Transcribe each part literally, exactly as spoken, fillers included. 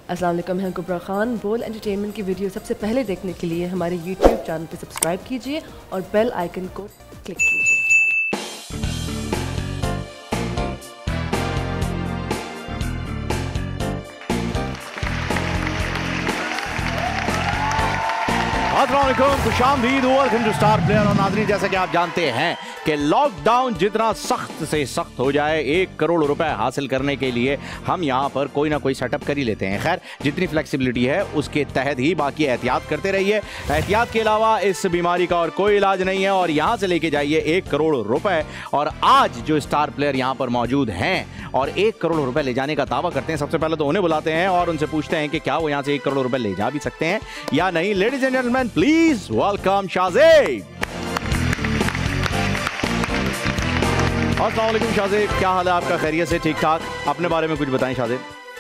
अस्सलाम वालेकुम, मैं कुबरा खान। बोल एंटरटेनमेंट की वीडियो सबसे पहले देखने के लिए हमारे यूट्यूब चैनल पर सब्सक्राइब कीजिए और बेल आइकन को क्लिक कीजिए। अस्सलाम वालेकुम, खुशामदीद, वेलकम टू स्टार प्लेयर। और नाज़रीन, जैसा कि आप जानते हैं कि लॉकडाउन जितना सख्त से सख्त हो जाए, एक करोड़ रुपए हासिल करने के लिए हम यहाँ पर कोई ना कोई सेटअप कर ही लेते हैं। खैर, जितनी फ्लेक्सिबिलिटी है उसके तहत ही बाकी एहतियात करते रहिए। एहतियात के अलावा इस बीमारी का और कोई इलाज नहीं है। और यहाँ से लेके जाइए एक करोड़ रुपए। और आज जो स्टार प्लेयर यहाँ पर मौजूद हैं और एक करोड़ रुपए ले जाने का दावा करते हैं, सबसे पहले तो उन्हें बुलाते हैं और उनसे पूछते हैं कि क्या वो यहाँ से एक करोड़ रुपए ले जा भी सकते हैं या नहीं। Ladies and gentleman, please welcome Shahzeb. अस्सलाम वालेकुम शाहजेब, क्या हाल है आपका? खैरियत से? ठीक ठाक? अपने बारे में कुछ बताएं शाहजेब।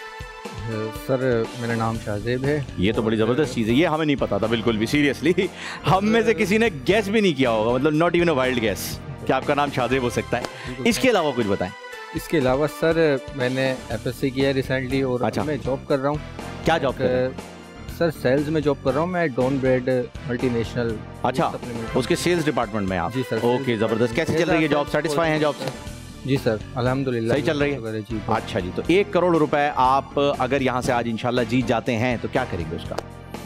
सर, मेरा नाम शाहजेब है। ये तो बड़ी ज़बरदस्त चीज़ है, ये हमें नहीं पता था बिल्कुल भी। सीरियसली हम में से किसी ने गैस भी नहीं किया होगा, मतलब not even a wild guess कि आपका नाम शाहजेब हो सकता है। इसके अलावा कुछ बताएं। इसके अलावा सर, मैंने एफएससी किया है रिसेंटली और अच्छा। मैं जॉब कर रहा हूँ। क्या जॉब कर रहे हैं? सर, सेल्स में जॉब कर रहा हूँ मैं, डॉन ब्रेड मल्टीनेशनल। अच्छा, उसके सेल्स डिपार्टमेंट में आप? जी सर। ओके, ज़बरदस्त। कैसे चल रही है जॉब? सेटिस्फाई हैं जॉब से? जी सर, अल्हम्दुलिल्लाह सही चल रही है जी। अच्छा जी, तो एक करोड़ रुपए आप अगर यहाँ से आज इंशाल्लाह जीत जाते हैं तो क्या करेंगे उसका?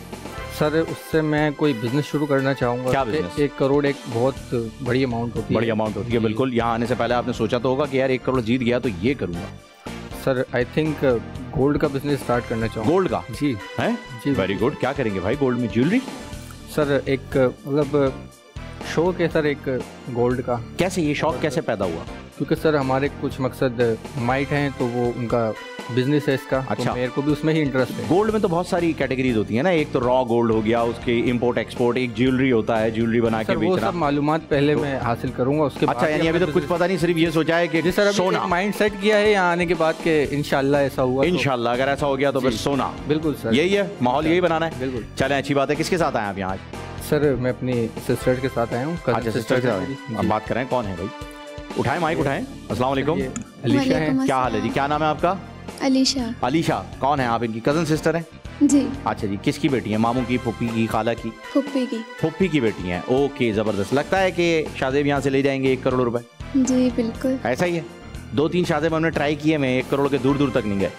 सर, उससे मैं कोई बिजनेस शुरू करना चाहूँगा। क्या बिजनेस? एक करोड़ एक बहुत बड़ी अमाउंट होती है। बड़ी अमाउंट होती है, बिल्कुल। यहाँ आने से पहले आपने सोचा तो होगा कि यार एक करोड़ जीत गया तो ये करूँगा। सर, आई थिंक गोल्ड का बिजनेस स्टार्ट करना चाहूँगा। गोल्ड का? जी है जी, वेरी गुड। क्या करेंगे भाई गोल्ड में? ज्वेलरी? सर, एक मतलब शौक है सर एक गोल्ड का। कैसे ये शौक कैसे पैदा हुआ? क्योंकि सर हमारे कुछ मकसद माइट हैं तो वो उनका बिजनेस है इसका। अच्छा। तो मेरे को भी उसमें ही इंटरेस्ट है। गोल्ड में तो बहुत सारी कैटेगरीज होती है ना। एक तो रॉ गोल्ड हो गया, उसके इंपोर्ट एक्सपोर्ट, एक ज्वेलरी होता है, ज्वेलरी बना के सर, वो बेचना। सब मालूमात पहले मैं हासिल करूंगा उसके अच्छा, यानी अभी तो कुछ पता नहीं, सिर्फ ये सोचा है कि जी सर, सोना। माइंड सेट किया है यहाँ आने के बाद के इंशाल्लाह ऐसा हुआ। इंशाल्लाह अगर ऐसा हो गया तो फिर सोना। बिल्कुल सर, यही है माहौल, यही बनाना है। बिल्कुल। चलें, अच्छी बात है। किसके साथ आए आप यहाँ आज? सर, मैं अपनी सिस्टर के साथ आया हूँ। अच्छा, सिस्टर के साथ। अब बात करें, कौन है भाई? उठाएं माइक, उठाएं। अस्सलाम वालेकुम। अलीशा है। क्या हाल है जी? क्या नाम है आपका? अलीशा। अलीशा, कौन है आप? इनकी कजन सिस्टर हैं? जी। अच्छा जी, किसकी बेटी है? मामू की, फुप्पी की, खाला की? फुप्पी की। फुप्पी की बेटी हैं। ओके, ज़बरदस्त। लगता है कि शाहजेब यहाँ से ले जाएंगे एक करोड़ रुपए? जी बिल्कुल। ऐसा ही है। दो तीन शाहजेब हमने ट्राई किए, में एक करोड़ के दूर दूर तक नहीं गए,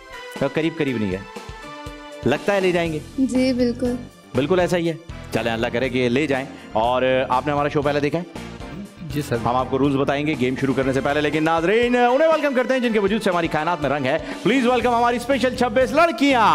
तो करीब करीब नहीं गए। लगता है ले जाएंगे? जी बिल्कुल। बिल्कुल ऐसा ही है। चलें, अल्लाह करे कि ले जाएं। और आपने हमारा शो पहले देखा है? जी सर। हम आपको रूल्स बताएंगे गेम शुरू करने से पहले, लेकिन नाज़रीन उन्हें वेलकम करते हैं जिनके वजूद से हमारी कायनात में रंग है। प्लीज वेलकम हमारी स्पेशल छब्बीस लड़कियां।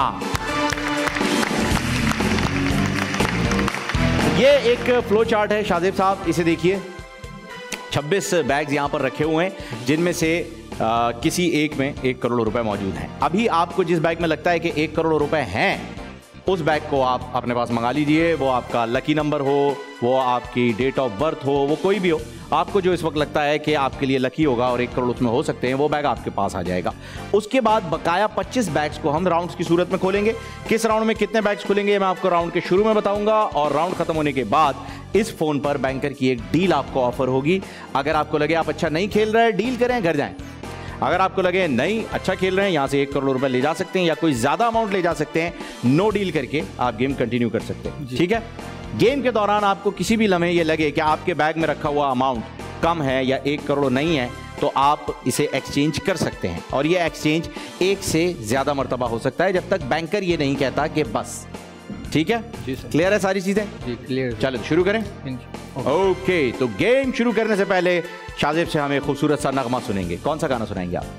ये एक फ्लो चार्ट है शाहजेब साहब, इसे देखिए। छब्बीस बैग्स यहाँ पर रखे हुए हैं जिनमें से आ, किसी एक में एक करोड़ रुपए मौजूद हैं। अभी आपको जिस बैग में लगता है कि एक करोड़ रुपए हैं, उस बैग को आप अपने पास मंगा लीजिए। वो आपका लकी नंबर हो, वो आपकी डेट ऑफ बर्थ हो, वो कोई भी हो, आपको जो इस वक्त लगता है कि आपके लिए लकी होगा और एक करोड़ उसमें हो सकते हैं, वो बैग आपके पास आ जाएगा। उसके बाद बकाया पच्चीस बैग्स को हम राउंड्स की सूरत में खोलेंगे। किस राउंड में कितने बैग्स खुलेंगे मैं आपको राउंड के शुरू में बताऊंगा, और राउंड खत्म होने के बाद इस फोन पर बैंकर की एक डील आपको ऑफर होगी। अगर आपको लगे आप अच्छा नहीं खेल रहे, डील करें, घर जाएं। अगर आपको लगे नहीं अच्छा खेल रहे हैं, यहाँ से एक करोड़ रुपए ले जा सकते हैं या कोई ज्यादा अमाउंट ले जा सकते हैं, नो डील करके आप गेम कंटिन्यू कर सकते हैं। ठीक है? गेम के दौरान आपको किसी भी लम्हे ये लगे कि आपके बैग में रखा हुआ अमाउंट कम है या एक करोड़ नहीं है, तो आप इसे एक्सचेंज कर सकते हैं। और ये एक्सचेंज एक से ज्यादा मरतबा हो सकता है, जब तक बैंकर ये नहीं कहता कि बस। ठीक है? जी सर। क्लियर है सारी चीजें? जी क्लियर। चलो शुरू करें। ओके, तो गेम शुरू करने से पहले शाहजेब से हमें खूबसूरत सा नगमा सुनेंगे। कौन सा गाना सुनाएंगे आप?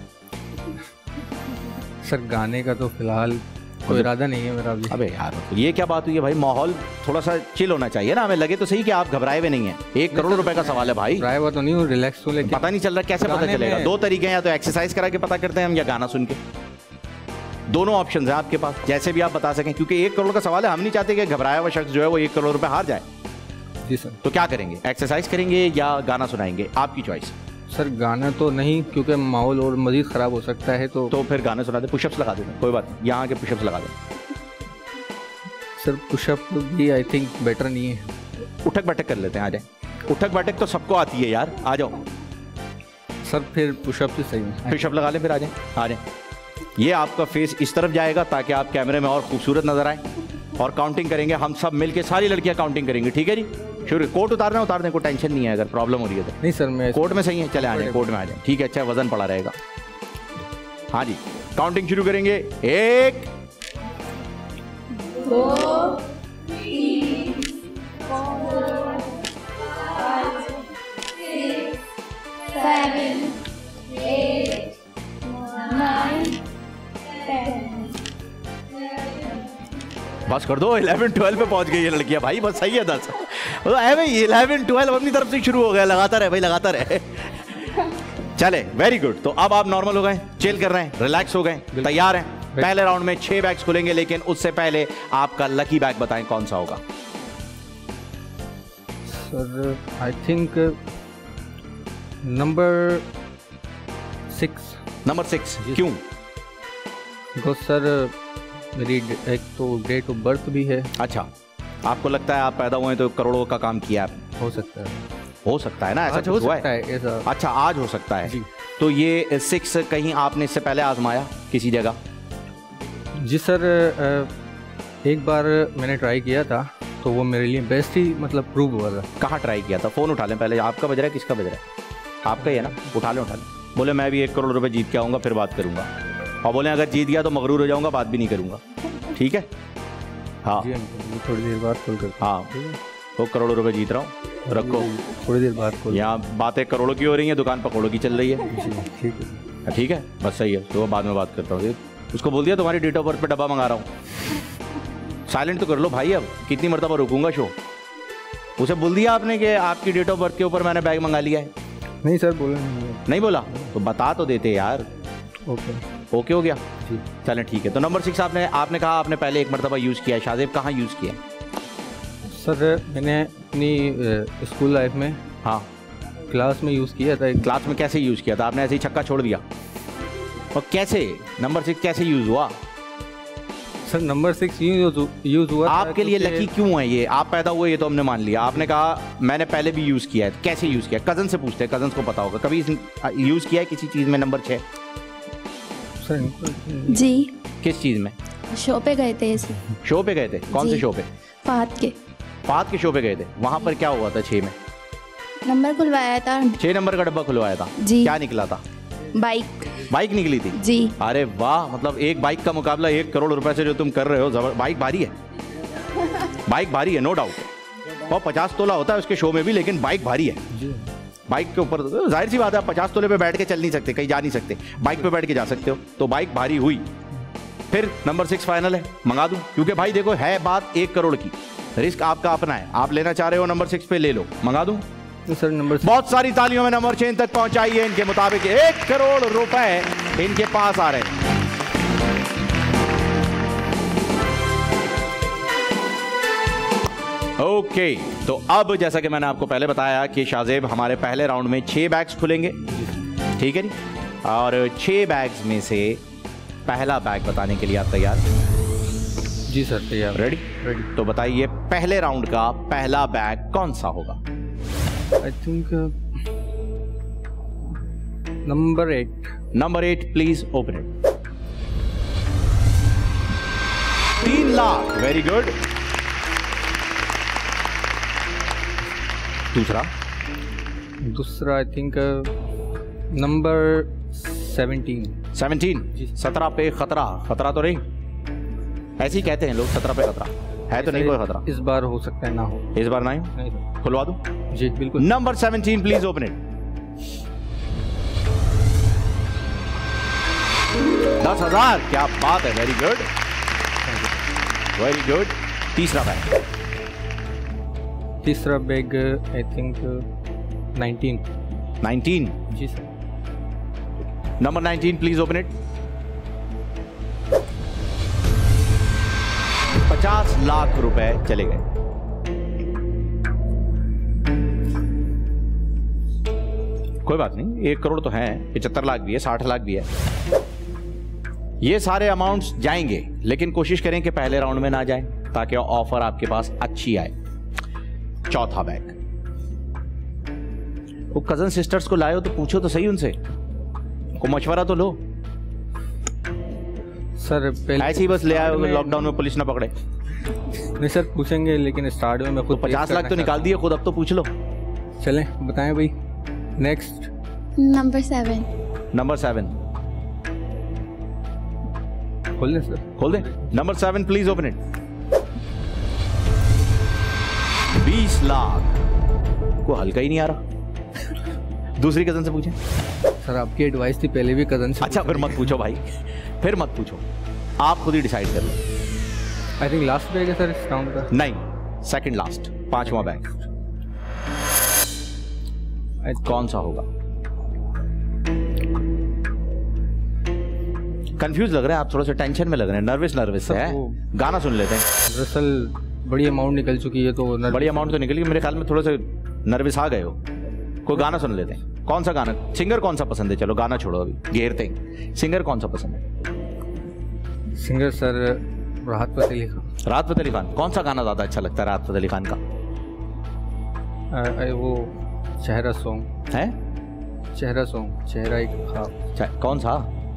सर, गाने का तो फिलहाल कोई इरादा नहीं है मेरा अभी। अबे यार, तो ये क्या बात हुई है भाई? माहौल थोड़ा सा चिल होना चाहिए ना। हमें लगे तो सही कि आप घबराए हुए नहीं हैं। एक करोड़ रुपए का सवाल है भाई। घबराया हुआ तो नहीं हूँ, रिलैक्स हूँ, लेकिन पता नहीं चल रहा कैसे पता चलेगा? दो तरीके हैं, या तो एक्सरसाइज करा के पता करते हैं हम, या गाना सुन के। दोनों ऑप्शन है आपके पास, जैसे भी आप बता सकें, क्योंकि एक करोड़ का सवाल है। हम नहीं चाहते कि घबराया हुआ शख्स जो है वो एक करोड़ रुपए हार जाए। जी सर। तो क्या करेंगे? एक्सरसाइज करेंगे या गाना सुनाएंगे? आपकी चॉइस। सर, गाना तो नहीं, क्योंकि माहौल और मजीद ख़राब हो सकता है। तो तो फिर गाने सुना दे, पुशअप्स लगा देते, कोई बात नहीं, यहाँ के पुशअप्स लगा दें। सर, पुशअप भी आई थिंक बेटर नहीं है। उठक बैठक कर लेते हैं, आ जाए। उठक बैठक तो सबको आती है यार, आ जाओ। सर, फिर पुशअप से सही है। पुशअप लगा लें, फिर आ जाए, आ जाए। ये आपका फेस इस तरफ जाएगा ताकि आप कैमरे में और खूबसूरत नजर आए, और काउंटिंग करेंगे हम सब मिलके, सारी लड़कियां काउंटिंग करेंगे, ठीक है जी? शुरू। कोट उतारना उतार दें, कोई टेंशन नहीं है अगर प्रॉब्लम हो रही है तो। नहीं सर, मैं कोट में सही है, चले आ जाए, कोट में आ जाए, ठीक है? अच्छा वजन पड़ा रहेगा। हाँ जी, काउंटिंग शुरू करेंगे। एक, दो, तीन, four, five, six, seven, eight, nine, ten. बस कर दो, इलेवन ट्वेल्व पे पहुंच गई ये लड़कियां भाई, बस सही है दस। तो है भाई, इलेवन ट्वेल्व अपनी तरफ से शुरू हो गया, लगाता रहे भाई, लगाता रहे। चले, वेरी गुड। तो अब आप नॉर्मल हो गए, चिल कर रहे हैं, रिलैक्स हो गए, तैयार हैं? पहले राउंड में छह बैग्स खुलेंगे, लेकिन उससे पहले आपका लकी बैग बताएं कौन सा होगा। Sir I think number six. Number six, क्यों? बिकॉज सर मेरी ड- एक तो डेट ऑफ बर्थ भी है। अच्छा, आपको लगता है आप पैदा हुए तो करोड़ों का काम किया आपने? हो सकता है, हो सकता है ना, ऐसा आज कुछ हो हुआ सकता है? है ऐसा। अच्छा, आज हो सकता है जी। तो ये सिक्स कहीं आपने इससे पहले आजमाया किसी जगह? जी सर, अ, एक बार मैंने ट्राई किया था तो वो मेरे लिए बेस्ट ही मतलब प्रूव हुआ था। कहाँ ट्राई किया था? फोन उठा लें पहले। आपका बज रहा है, किसका बज रहा है? आपका ही है ना? उठा लें, उठा लें। बोले मैं भी एक करोड़ रुपए जीत के आऊँगा, फिर बात करूँगा। और बोले अगर जीत गया तो मगरूर हो जाऊँगा, बात भी नहीं करूँगा, ठीक है? हाँ जी अंकल, थोड़ी देर बाद कॉल करता हाँ, तो करोड़ों रुपए जीत रहा हूँ, हूँ। रखो। थोड़ी देर बाद कॉल। यहाँ बातें करोड़ों की हो रही हैं, दुकान पकौड़ों की चल रही है। जी ठीक है। ठीक है, बस सही है, तो बाद में बात करता हूँ। उसको बोल दिया तुम्हारी डेट ऑफ बर्थ पे डब्बा मंगा रहा हूँ। साइलेंट तो कर लो भाई, अब कितनी मरतबा रुकूंगा शो? उसे बोल दिया आपने कि आपकी डेट ऑफ बर्थ के ऊपर मैंने बैग मंगा लिया है? नहीं सर, बोला नहीं। नहीं बोला तो बता तो देते यार। ओके ओके हो गया जी। चलें ठीक है। तो नंबर सिक्स आपने आपने कहा आपने पहले एक मरतबा यूज़ किया है। शाहजेब कहाँ यूज़ किया? सर मैंने अपनी स्कूल लाइफ में हाँ, क्लास में यूज़ किया था। एक क्लास में कैसे यूज़ किया था आपने? ऐसे ही छक्का छोड़ दिया? और कैसे नंबर सिक्स कैसे यूज़ हुआ? Sir number six use use हुआ था आपके लिए क्योंकि- लकी क्यों है ये? आप पैदा हुए ये तो हमने मान लिया, आपने कहा मैंने पहले भी यूज़ किया है। कैसे यूज़ किया? कज़न से पूछते हैं, कज़न को पता होगा। कभी यूज़ किया है किसी चीज़ में नंबर छः? सर इनको- जी किस चीज़ में? शो पे गए थे ऐसे शो पे गए थे? कौन से जी। शो पे? फात के फात के शो पे गए थे। वहाँ पर क्या हुआ था? छः में नंबर खुलवाया था छः नंबर का डब्बा खुलवाया था। जी। क्या निकला था? बाइक बाइक निकली थी। जी अरे वाह, मतलब एक बाइक का मुकाबला एक करोड़ रुपए से जो तुम कर रहे हो, जबर। बाइक भारी है, बाइक भारी है नो डाउट। और पचास तोला होता है उसके शो में भी, लेकिन बाइक भारी है। जी बाइक के ऊपर जाहिर सी बात है, आप पचास तोले पे बैठ के चल नहीं सकते, कहीं जा नहीं सकते, बाइक पे बैठ के जा सकते हो। तो बाइक भारी हुई। फिर नंबर सिक्स फाइनल है, मंगा दूं? क्योंकि भाई देखो है बात एक करोड़ की, रिस्क आपका अपना है। आप लेना चाह रहे हो नंबर सिक्स पे, ले लो, मंगा दूं? तो सर नंबर बहुत सारी तालियों में नंबर चेन तक पहुंचाइए। इनके मुताबिक एक करोड़ रुपए इनके पास आ रहे हैं। ओके okay, तो अब जैसा कि मैंने आपको पहले बताया कि शाहजेब हमारे पहले राउंड में छह बैग्स खुलेंगे, ठीक है जी? और छह बैग्स में से पहला बैग बताने के लिए आप तैयार? जी सर तैयार। रेडी? रेडी। तो बताइए पहले राउंड का पहला बैग कौन सा होगा? I think number eight. Number eight please open it. तीन लाख, वेरी गुड। दूसरा? दूसरा I think number seventeen. Seventeen? जी। सत्रह पे खतरा। खतरा तो नहीं, ऐसे ही कहते हैं लोग, सत्रह पे खतरा है तो नहीं कोई खतरा? इस बार हो सकता है ना हो। इस बार नहीं? नहीं सर। खुलवा दूं? जी बिल्कुल। Number seventeen please open it. दस हजार, क्या बात है, वेरी गुड वेरी गुड। तीसरा बैग? तीसरा bag I think nineteen. Nineteen? जी sir. Number nineteen please open it. पचास लाख रुपए चले गए। कोई बात नहीं, एक करोड़ तो है, पचहत्तर लाख भी है, साठ लाख भी है। ये सारे अमाउंट्स जाएंगे, लेकिन कोशिश करें कि पहले राउंड में ना जाएं, ताकि ऑफर आपके पास अच्छी आए। चौथा बैग। वो कजन सिस्टर्स को लाए हो तो पूछो तो सही उनसे, को मशवरा तो लो। सर पहले ऐसे ही बस ले आए start में- लॉकडाउन में पुलिस ना पकड़े? नहीं सर पूछेंगे, लेकिन स्टार्ट में मैं खुद पचास लाख तो निकाल दिए खुद, अब तो पूछ लो। चलें बताएं भाई। Next number seven. Number seven खोल दें सर। खोल दे। Number seven please open it. बीस लाख को हल्का ही नहीं आ रहा। दूसरी कजन से पूछें। सर आपकी एडवाइस थी पहले भी कजन से। अच्छा फिर मत पूछो भाई, फिर मत पूछो, आप खुद ही डिसाइड कर लो। आई थिंक लास्ट बैग है सर इस राउंड का। नहीं, सेकंड लास्ट, पांचवा बैग कौन सा होगा? कंफ्यूज लग रहे हैं आप, थोड़ा सा टेंशन में लग रहे हैं, नर्वस नर्वस है। गाना सुन लेते हैं। दरअसल बड़ी अमाउंट निकल चुकी है तो बड़ी अमाउंट तो निकली, मेरे ख्याल में थोड़ा सा नर्वस आ गए हो। कोई गाना सुन लेते हैं। कौन सा गाना, सिंगर कौन सा पसंद है? चलो गाना छोड़ो अभी, घेरते हैं। सिंगर कौन सा पसंद है? सिंगर सर राहत फतेह अली खान। राहत फतेह अली खान। कौन सा गाना ज्यादा अच्छा लगता है राहत फतेह अली खान का? आ, आ, वो चेहरा सॉन्ग है, चेहरा सॉन्ग, चेहरा एक ख्वाब। चा- कौन सा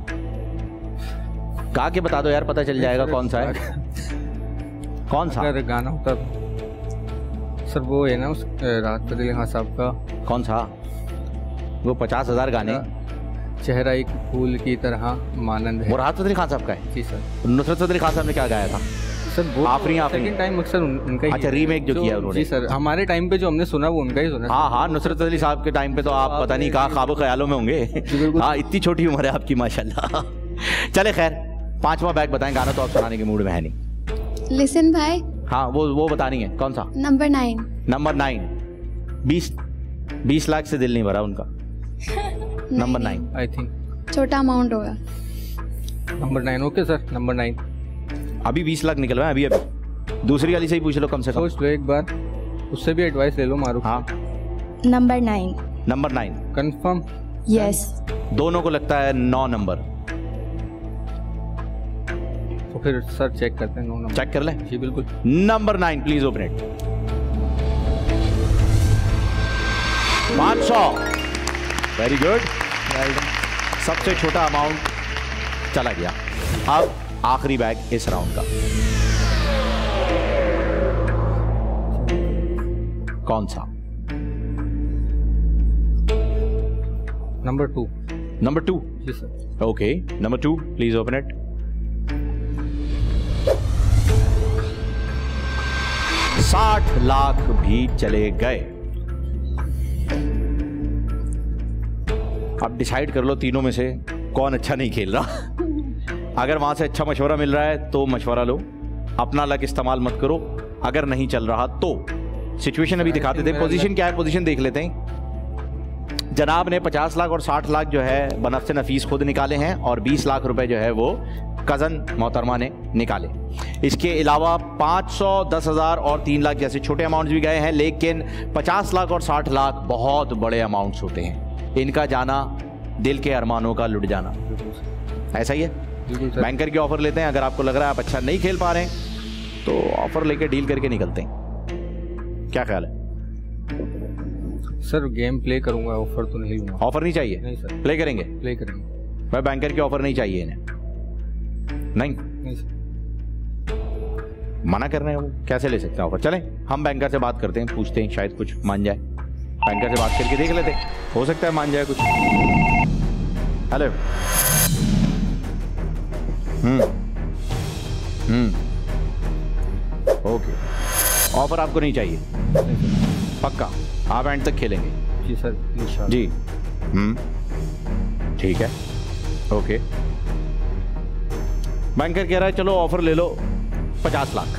गा के बता दो यार, पता चल जाएगा कौन सा है। कौन सा अगर गाना होता सर वो है ना उस राहत फतेह अली खान साहब का। कौन सा? वो पचास हजार गाने, चेहरा एक फूल की तरह मानंद है। वो राहत फतेह अली खान साहब का है। जी सर। नुसरत फतेह अली खान साहब ने क्या गाया था? सर वो आफरी आफरी। सेकंड टाइम अक्सर उन, उनका ही अच्छा, है। रीमेक जो किया उन्होंने। जी सर, हमारे टाइम पे जो हमने सुना वो उनका ही सुना। हाँ हाँ, नुसरत अली साहब के टाइम पे तो आप पता नहीं कहाँ ख्वाबो ख्यालों में होंगे। हाँ, इतनी छोटी उम्र है आपकी माशाल्लाह। चले खैर, पांचवा बैग बताएं। गाना तो आप सुनाने के मूड में है नहीं। लिसन भाई। हाँ वो वो बतानी है। कौन सा? Number nine. Number nine. बीस बीस लाख से दिल नहीं भरा उनका। Number nine. आई थिंक छोटा अमाउंट होगा। Number nine. Okay sir, number nine. अभी बीस लाख निकल रहा है अभी अभी। दूसरी वाली से ही पूछ लो कम से कम। सोच लो एक बार, उससे भी एडवाइस ले लो मारूफ। हाँ, number nine. Number nine confirm. Yes. दोनों को लगता है नौ नंबर। तो फिर सर चेक करते हैं। नो नंबर चेक कर लें। जी बिल्कुल। Number nine please open it. पाँच सौ। Very good. सबसे छोटा अमाउंट चला गया। अब आखिरी बैग इस राउंड का कौन सा? Number two. Number two. जी sir. Okay, number two please open it. साठ लाख भी चले गए। अब डिसाइड कर लो तीनों में से कौन अच्छा नहीं खेल रहा। अगर वहां से अच्छा मशवरा मिल रहा है तो मशवरा लो, अपना लक इस्तेमाल मत करो। अगर नहीं चल रहा तो सिचुएशन अभी दिखाते थे। पोजीशन क्या है, पोजीशन देख लेते हैं। जनाब ने पचास लाख और साठ लाख जो है बनफ्स नफीस खुद निकाले हैं, और बीस लाख रुपए जो है वो कज़न मोहतरमा ने निकाले। इसके अलावा पाँच सौ, दस हज़ार और तीन लाख जैसे छोटे अमाउंट्स भी गए हैं, लेकिन पचास लाख और साठ लाख बहुत बड़े अमाउंट्स होते हैं। इनका जाना दिल के अरमानों का लुट जाना। ऐसा ही है। बिल्कुल सर। बैंकर की ऑफर लेते हैं। अगर आपको लग रहा है आप अच्छा नहीं खेल पा रहे हैं तो ऑफर लेके डील करके निकलते हैं। क्या ख्याल है? सर गेम प्ले करूंगा, ऑफर तो नहीं लूंगा। ऑफर नहीं चाहिए? नहीं सर। प्ले करेंगे? प्ले करेंगे। भाई बैंकर की ऑफर नहीं चाहिए इन्हें। नहीं, नहीं सर। मना कर रहे हैं वो, कैसे ले सकते हैं ऑफर? चलें हम बैंकर से बात करते हैं, पूछते हैं, शायद कुछ मान जाए। बैंकर से बात करके देख लेते हैं, हो सकता है मान जाए कुछ। Hello. Hmm hmm okay, offer आपको नहीं चाहिए? पक्का आप एंड तक खेलेंगे? जी सर इंशाल्लाह। जी। हम्म ठीक है, ओके। बैंकर कह रहा है चलो ऑफर ले लो पचास लाख।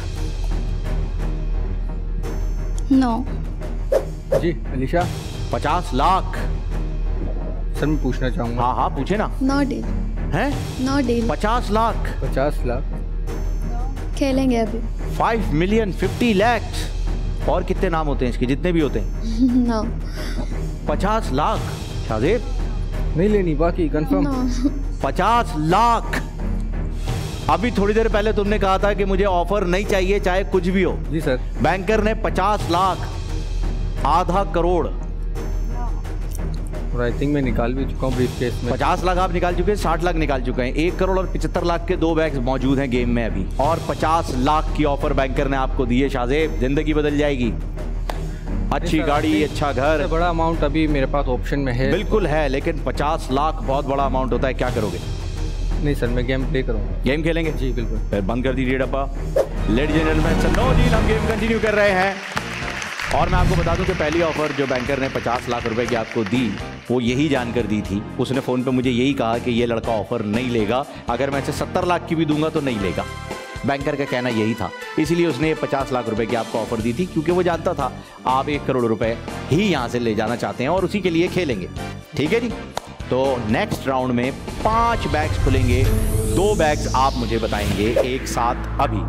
नो। जी अलीशा। पचास लाख। सर मैं पूछना चाहूंगा। हाँ हाँ पूछे ना। No deal. हैं? No deal. पचास लाख। पचास लाख खेलेंगे अभी। Five million fifty lakhs. और कितने नाम होते हैं इसके, जितने भी होते हैं? नो। पचास लाख। शादेब नहीं लेनी, बाकी कंफर्म। नो। पचास लाख। अभी थोड़ी देर पहले तुमने कहा था कि मुझे ऑफर नहीं चाहिए चाहे कुछ भी हो। जी सर। बैंकर ने पचास लाख, आधा करोड़। और आई थिंक मैं निकाल भी चुका हूँ ब्रीफ केस में। पचास लाख आप निकाल चुके हैं, साठ लाख निकाल चुके हैं। एक करोड़ और पिछहत्तर लाख के दो बैग्स मौजूद हैं गेम में अभी, और पचास लाख की ऑफर बैंकर ने आपको दी है। शाहजेब, जिंदगी बदल जाएगी। अच्छी गाड़ी, अच्छा घर, बड़ा अमाउंट अभी मेरे पास ऑप्शन में है। बिल्कुल है, लेकिन पचास लाख बहुत बड़ा अमाउंट होता है। क्या करोगे? नहीं सर, मैं गेम प्ले करूँगा। गेम खेलेंगे? जी बिल्कुल। फिर बंद कर दीजिए डब्बा। लेडीज एंड जेंटलमैन, नो जी, हम गेम कंटिन्यू कर रहे हैं। और मैं आपको बता दूं कि पहली ऑफर जो बैंकर ने पचास लाख रुपए की आपको दी, वो यही जानकर दी थी। उसने फ़ोन पे मुझे यही कहा कि ये लड़का ऑफर नहीं लेगा, अगर मैं इसे सत्तर लाख की भी दूंगा तो नहीं लेगा। बैंकर का कहना यही था, इसीलिए उसने पचास लाख रुपए की आपको ऑफर दी थी, क्योंकि वो जानता था आप एक करोड़ रुपए ही यहाँ से ले जाना चाहते हैं और उसी के लिए खेलेंगे। ठीक है जी। तो नेक्स्ट राउंड में पांच बैग्स खुलेंगे, दो बैग्स आप मुझे बताएंगे एक साथ अभी।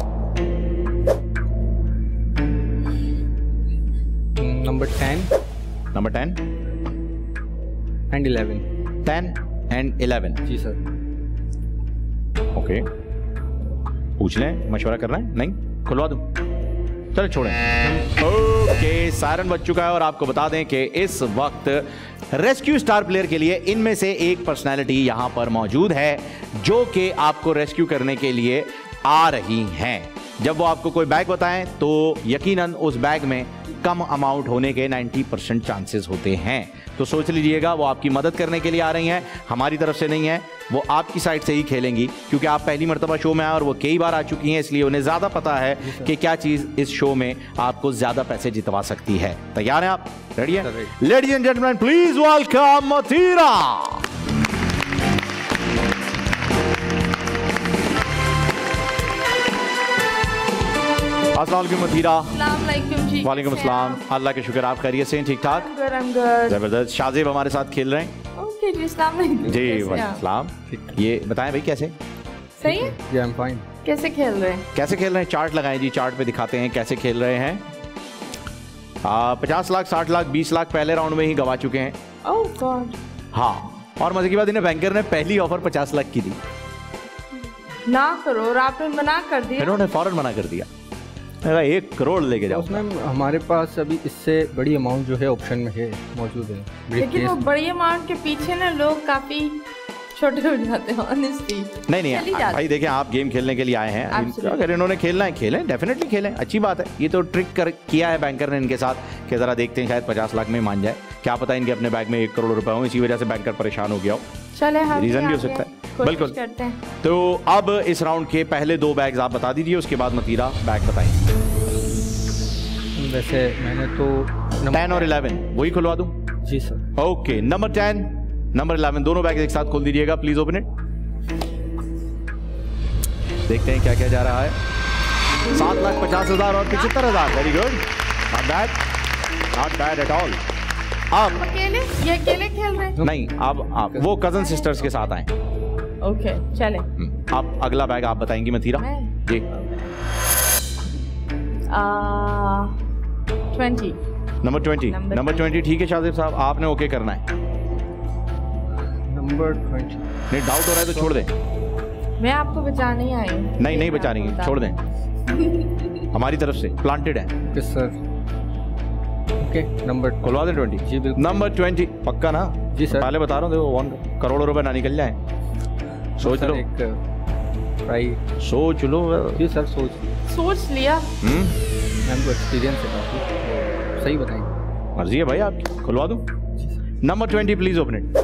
Number ten, number ten and eleven. Ten and eleven. जी सर। ओके, पूछ लें, मशवरा करना है? नहीं, खुलवा दूं? चलो छोड़ें। ओके, सायरन बज चुका है और आपको बता दें कि इस वक्त रेस्क्यू स्टार प्लेयर के लिए इनमें से एक पर्सनैलिटी यहां पर मौजूद है जो कि आपको रेस्क्यू करने के लिए आ रही हैं। जब वो आपको कोई बैग बताएं तो यकीनन उस बैग में कम अमाउंट होने के नब्बे परसेंट चांसेस होते हैं। तो सोच लीजिएगा, वो आपकी मदद करने के लिए आ रही हैं, हमारी तरफ से नहीं है। वो आपकी साइड से ही खेलेंगी, क्योंकि आप पहली मर्तबा शो में आए और वो कई बार आ चुकी हैं, इसलिए उन्हें ज़्यादा पता है कि क्या चीज़ इस शो में आपको ज़्यादा पैसे जितवा सकती है। तैयार हैं आप? रेडी है? Ladies and gentleman, please welcome Mathira. अस्सलाम वालेकुम मथीरा। वालेकुम अस्सलाम। अल्लाह के शुक्र, आप खैरियत से हैं? ठीक ठाक, जबरदस्त। शाहजेब हमारे साथ खेल रहे हैं। ओके जी, अस्सलाम वालेकुम। जी वालेकुम। ये बताएं भाई, कैसे? सही है? जी, आई एम फाइन। कैसे खेल रहे हैं? कैसे खेल रहे हैं? चार्ट लगाएं जी, चार्ट पे दिखाते हैं कैसे खेल रहे हैं। पचास लाख, साठ लाख, बीस लाख पहले राउंड में ही गवा चुके हैं। Oh god. हाँ, और मजे की बात, इन्हें बैंकर ने पहली ऑफर पचास लाख की दी। ना करो, और आपने मना कर दिया। इन्होंने फौरन मना कर दिया, एक करोड़ लेके जाओ। उसमें हमारे पास अभी इससे बड़ी अमाउंट जो है ऑप्शन में है, मौजूद है। लेकिन वो बड़ी अमाउंट के पीछे ना लोग काफी छोटे हो जाते हैं ऑनेस्टली। नहीं नहीं भाई, देखें, आप गेम खेलने के लिए आए हैं, अगर इन्होंने खेलना है खेलें, डेफिनेटली खेलें, अच्छी बात है। ये तो ट्रिक कर किया है बैंकर ने इनके साथ कि ज़रा देखते हैं शायद पचास लाख में मान जाए। क्या पता इनके अपने बैग में एक करोड़ रुपए हो, इसी वजह से बैंकर परेशान हो गया हो। चले, रीज़न भी हो सकता है, बिल्कुल करते हैं। तो अब इस राउंड के पहले दो बैग्स आप बता दीजिए, उसके बाद मतीरा बैग बताएंगे। वैसे मैंने तो टेन और इलेवन वही खुलवा दूं? जी sir. Okay, number ten, number eleven, दोनों बैग एक साथ खोल दीजिएगा, प्लीज ओपन इट। देखते हैं क्या क्या जा रहा है। सात लाख पचास हजार और पिछहत्तर हजार। Very good, not bad, not bad at all. अब अकेले ये अकेले खेल रहे हैं? नहीं, अब आप वो कजन सिस्टर्स के साथ आए। ओके चले। आप अगला बैग आप बताएंगी Mathira ji. Twenty, number twenty, number twenty ठीक है शाहजेब साहब, आपने ओके करना है। Number twenty. नहीं, डाउट हो रहा है तो छोड़ दें। मैं आपको बचाने ही आई हूँ। नहीं नहीं बचानी, छोड़ दें, हमारी तरफ से प्लांटेड है। Okay sir, okay. नंबर खुलवा दें ट्वेंटी? जी बिल्कुल। नंबर ट्वेंटी पक्का ना? जी सर, पहले बता रहा हूँ, देखो वन करोड़ रुपए ना निकल जाए। सोच लो, एक ट्राई सोच लो। जी सर, सोच सोच लिया। हम्म, मैम को एक्सपीरियंस है काफी, तो सही बताएंगे। मर्जी है भाई आपकी, खुलवा दूं? Number twenty please open it.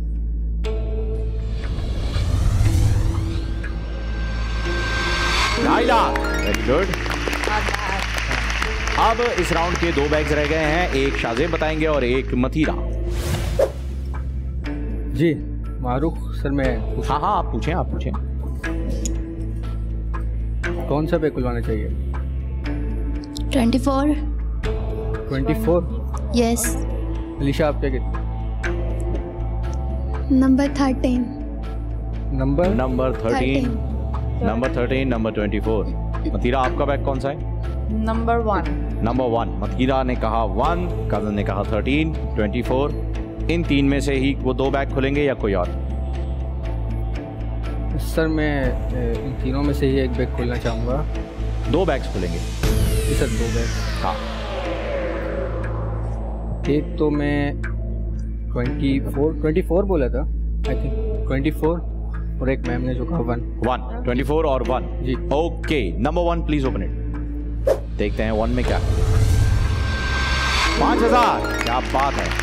ढाई लाख, वेरी गुड। अब इस राउंड के दो बैग्स रह गए हैं, एक शाहजेब बताएंगे और एक मथीरा। जी मारूख सर, मैं हाँ हाँ आप पूछें, आप पूछें। कौन सा बैग खुलवाना चाहिए? Twenty four. Twenty four? Yes. Alisha आप क्या कहते? Number thirteen. Number number thirteen, number thirteen, number twenty four. Mathira आपका बैग कौन सा है? Number one. Number one, Mathira ने कहा वन, कजन ने कहा थर्टीन, ट्वेंटी फोर। इन तीन में से ही वो दो बैग खुलेंगे या कोई और? सर मैं इन तीनों में से ही एक बैग खोलना चाहूँगा। दो बैग्स खुलेंगे? जी सर, दो बैग। हाँ। एक तो मैं ट्वेंटी फोर ट्वेंटी फोर बोला था आई थिंक ट्वेंटी फोर और एक मैम ने जो कहा वन वन ट्वेंटी फोर और वन जी। Okay number one please open it. देखते हैं वन में क्या पांच हजार क्या बात है।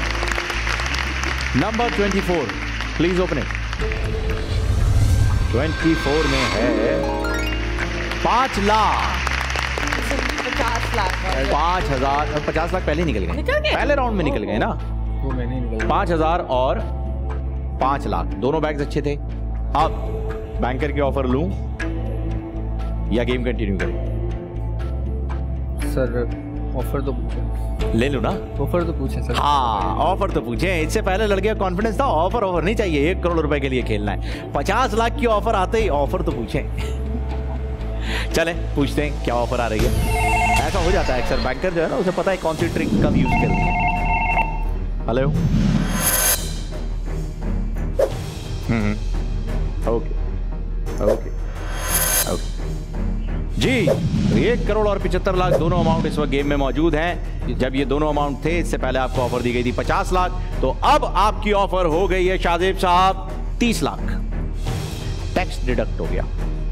Number twenty four please open it. Twenty four में है पांच लाख पचास लाख पांच हजार पचास लाख पहले निकल गए निकल गए? पहले राउंड में निकल गए ना। वो मैंने निकल पांच हजार और पांच लाख दोनों बैग्स अच्छे थे। अब बैंकर की ऑफर लूं या गेम कंटिन्यू करें? सर ऑफर तो पूछे ले लो ना। ऑफर तो पूछे सर। हाँ ऑफर तो पूछे। इससे पहले लड़के का कॉन्फिडेंस था ऑफर ऑफर नहीं चाहिए, एक करोड़ रुपए के लिए खेलना है। पचास लाख की ऑफर आते ही ऑफर तो पूछे। चले पूछते हैं क्या ऑफर आ रही है। ऐसा हो जाता है अक्सर, बैंकर जो है ना उसे पता है कौन सी ट्रिक कब यूज करनी है। Hello hmm okay okay okay जी। एक करोड़ और पिछहत्तर लाख दोनों अमाउंट इस वक्त गेम में मौजूद हैं। जब ये दोनों अमाउंट थे इससे पहले आपको ऑफर दी गई थी पचास लाख, तो अब आपकी ऑफर हो गई है शाहजेब साहब तीस लाख। टैक्स डिडक्ट हो गया।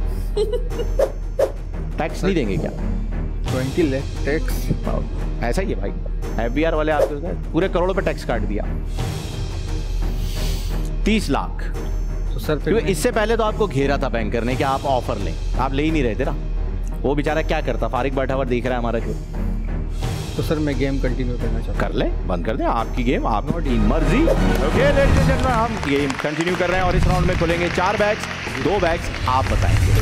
टैक्स नहीं देंगे क्या? ट्वेंटी लाख टैक्स ऐसा ही है भाई, एफबीआर वाले आपके पूरे करोड़ पे टैक्स काट दिया। तीस लाख। तो सर फिर क्योंकि इससे पहले तो आपको घेरा था बैंकर ने कि आप ऑफर लें, आप ले ही नहीं रहे थे ना। वो बेचारा क्या करता, फारिग बैठा हुआ देख रहा है हमारा क्यों। तो सर मैं गेम कंटिन्यू करना चाहता कर ले, बंद कर दे, आपकी गेम आपकी मर्जी। ओके लेडीज एंड जेंटलमैन, हम गेम कंटिन्यू कर रहे हैं और इस राउंड में खुलेंगे चार बैग्स। दो बैग्स आप बताएंगे।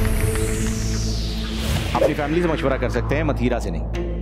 अपनी फैमिली से मशवरा कर सकते हैं, मथीरा से नहीं।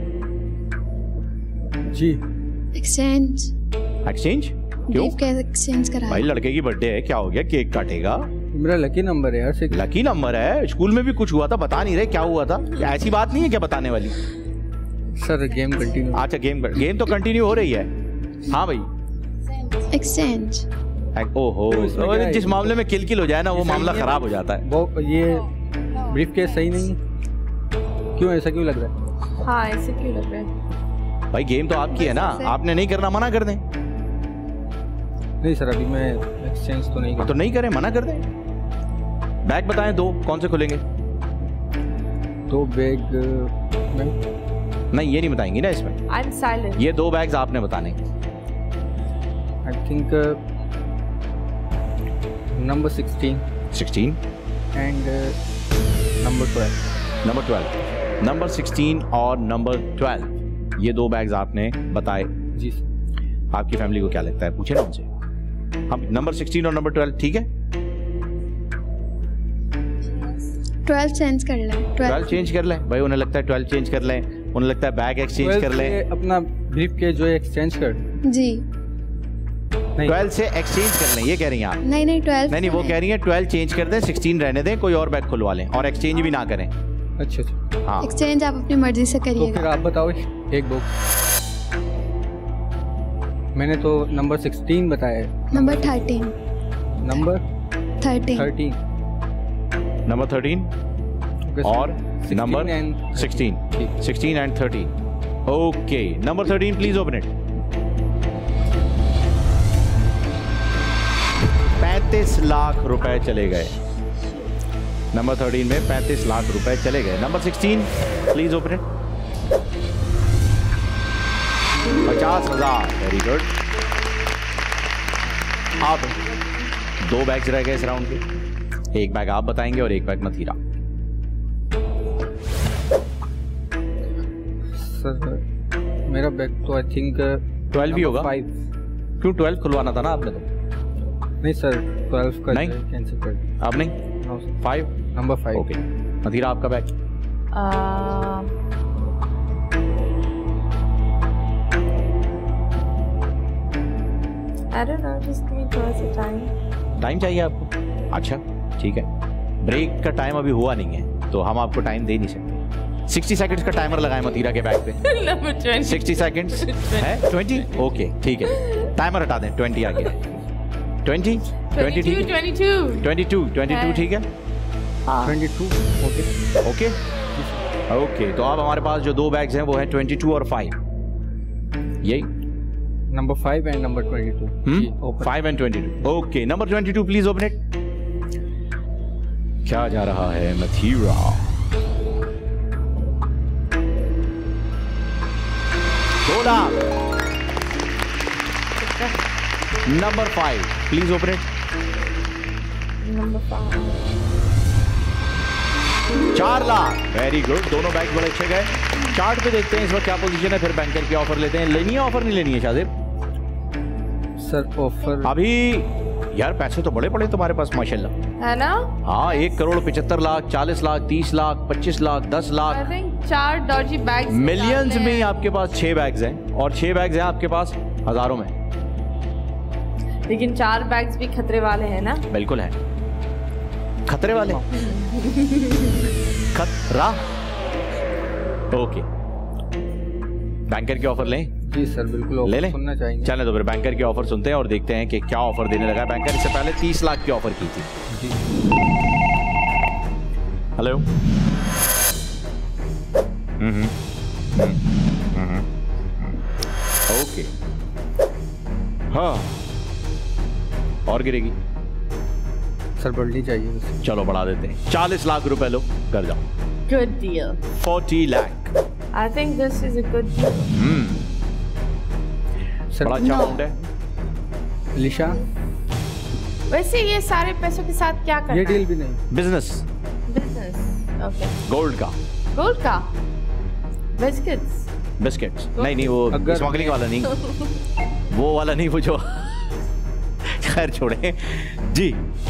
हूँ जी। एक्सचेंज एक्सचेंज क्यों? गिफ्ट कैसे एक्सचेंज भाई कराया? लड़के की बर्थडे है, क्या हो गया, केक काटेगा। मेरा लकी नंबर है यार सिक्स। लकी नंबर है, स्कूल में भी कुछ हुआ था, बता नहीं रहे क्या हुआ था। ऐसी बात नहीं है क्या बताने वाली। Sir game continue. अच्छा गेम गेम तो कंटिन्यू हो रही है। हाँ भाई एक्सचेंज ओहो, तो इसमें क्या है? जिस मामले में किल किल हो जाए ना वो मामला खराब हो जाता है। वो ये ब्रीफ केस सही नहीं है। क्यों ऐसा क्यों लग रहा है? हाँ ऐसे क्यों लग रहा है? भाई गेम तो आपकी है ना, आपने नहीं करना मना कर दें। नहीं सर अभी मैं एक्सचेंज तो नहीं कर। तो नहीं करें, मना कर दें। बैग बताएं दो, कौन से खुलेंगे? दो बैग में नहीं ये नहीं बताएंगी ना इसमें। I am silent. ये दो बैग्स आपने बताने। I think number sixteen sixteen and number twelve. Number twelve number sixteen और नंबर ट्वेल्व ये दो बैग्स आपने बताए। जी सर। आपकी फैमिली को क्या लगता है, पूछे ना उनसे। हम नंबर सिक्सटीन और नंबर ट्वेल्व ठीक है। ट्वेल्व चेंज कर लें। ट्वेल्व चेंज कर लें भाई, उन्हें लगता है ट्वेल्व चेंज कर लें, उन्हें लगता है बैग एक्सचेंज कर लें। अपना ब्रीफ के जो है एक्सचेंज कर। जी नहीं ट्वेल्व से एक्सचेंज कर लें, ये कह रही हैं आप। नहीं नहीं ट्वेल्व नहीं नहीं वो कह रही हैं ट्वेल्व चेंज कर दें, सिक्सटीन रहने दें, कोई और बैग खुलवा लें और एक्सचेंज भी ना करें। अच्छा अच्छा। हाँ एक्सचेंज आप अपनी मर्जी से तो फिर करिएगा। आप बताओ एक बुक। मैंने तो नंबर सिक्सटीन बताया है। Number thirteen number thirteen thirteen number thirteen और number and sixteen sixteen and thirteen. Okay number thirteen please open it. पैंतीस लाख रुपए चले गए। नंबर थर्टीन में पैंतीस लाख रुपए चले गए। Number sixteen please open it. पचास हजार वेरी गुड। अब दो बैग्स रह गए इस राउंड के, एक बैग आप बताएंगे और एक बैग मथीरा। सर मेरा बैग तो आई थिंक ट्वेल्व ही होगा। फाइव। क्यों ट्वेल्व खुलवाना था ना आपने तो। नहीं सर ट्वेल्व का नहीं? कैंसिल कर दिया। आप नहीं five number five. Okay Mathira आपका bag. I don't know, just give me थोड़ा सा टाइम। टाइम चाहिए आपको? अच्छा ठीक है, ब्रेक का टाइम अभी हुआ नहीं है तो हम आपको टाइम दे नहीं सकते। साठ सेकंड्स का टाइमर लगाएं मथीरा के बैग पे। Number twenty. साठ सेकंड्स है ट्वेंटी। ओके ठीक है, टाइमर हटा दें, ट्वेंटी आ गया। ट्वेंटी ट्वेंटी ठीक है, twenty two twenty two twenty two ठीक है। Twenty two okay okay okay तो अब हमारे पास जो दो बैग्स हैं वो हैं ट्वेंटी टू और फाइव। यही number five and number twenty two. Five and twenty two. Okay, number twenty two please open it. क्या जा रहा है मथीरा? दो lakh. Number five please open it. Number five. चार लाख। वेरी गुड, दोनों बैग बड़े अच्छे गए। चार्ट पे देखते हैं इस वक्त क्या पोजीशन है, फिर बैंकर की ऑफर लेते हैं। लेनी है ऑफर, नहीं लेनी है शादिब? सर ऑफर अभी यार पैसे तो बड़े पड़े तुम्हारे पास माशाल्लाह, है ना? हाँ, एक करोड़ पचहत्तर लाख, चालीस लाख, तीस लाख, पच्चीस लाख, दस आई लाख, थिंक चार डॉजी बैग्स मिलियंस में ही आपके पास छह बैग्स हैं, और छह बैग्स हैं आपके पास हजारों में। लेकिन चार बैग्स भी खतरे वाले हैं ना? बिल्कुल है खतरे वाले। खतरा। ओके, बैंकर की ऑफर लें? जी सर बिल्कुल ऑफर ले लें? सुनना चाहेंगे। चलें तो फिर बैंकर की ऑफर सुनते हैं और देखते हैं कि क्या ऑफर देने लगा है बैंकर। इससे पहले तीस लाख की ऑफर की थी। जी हेलो। हम्म हम्म ओके, हाँ, और गिरेगी? सर बढ़नी चाहिए वैसे। चलो बढ़ा देते हैं, चालीस लाख रुपए लो, कर जाओ। Good deal. Forty lakh. I think this is a good deal. Hmm sir बड़ा अच्छा अमाउंट है। लिशा, वैसे ये सारे पैसों के साथ क्या करना ये है? डील भी नहीं। Business, business. ओके। गोल्ड का, गोल्ड का, बिस्किट्स। बिस्किट्स। नहीं नहीं, वो अगर स्मगलिंग वाला नहीं, वो वाला नहीं, वो जो खैर छोड़े जी।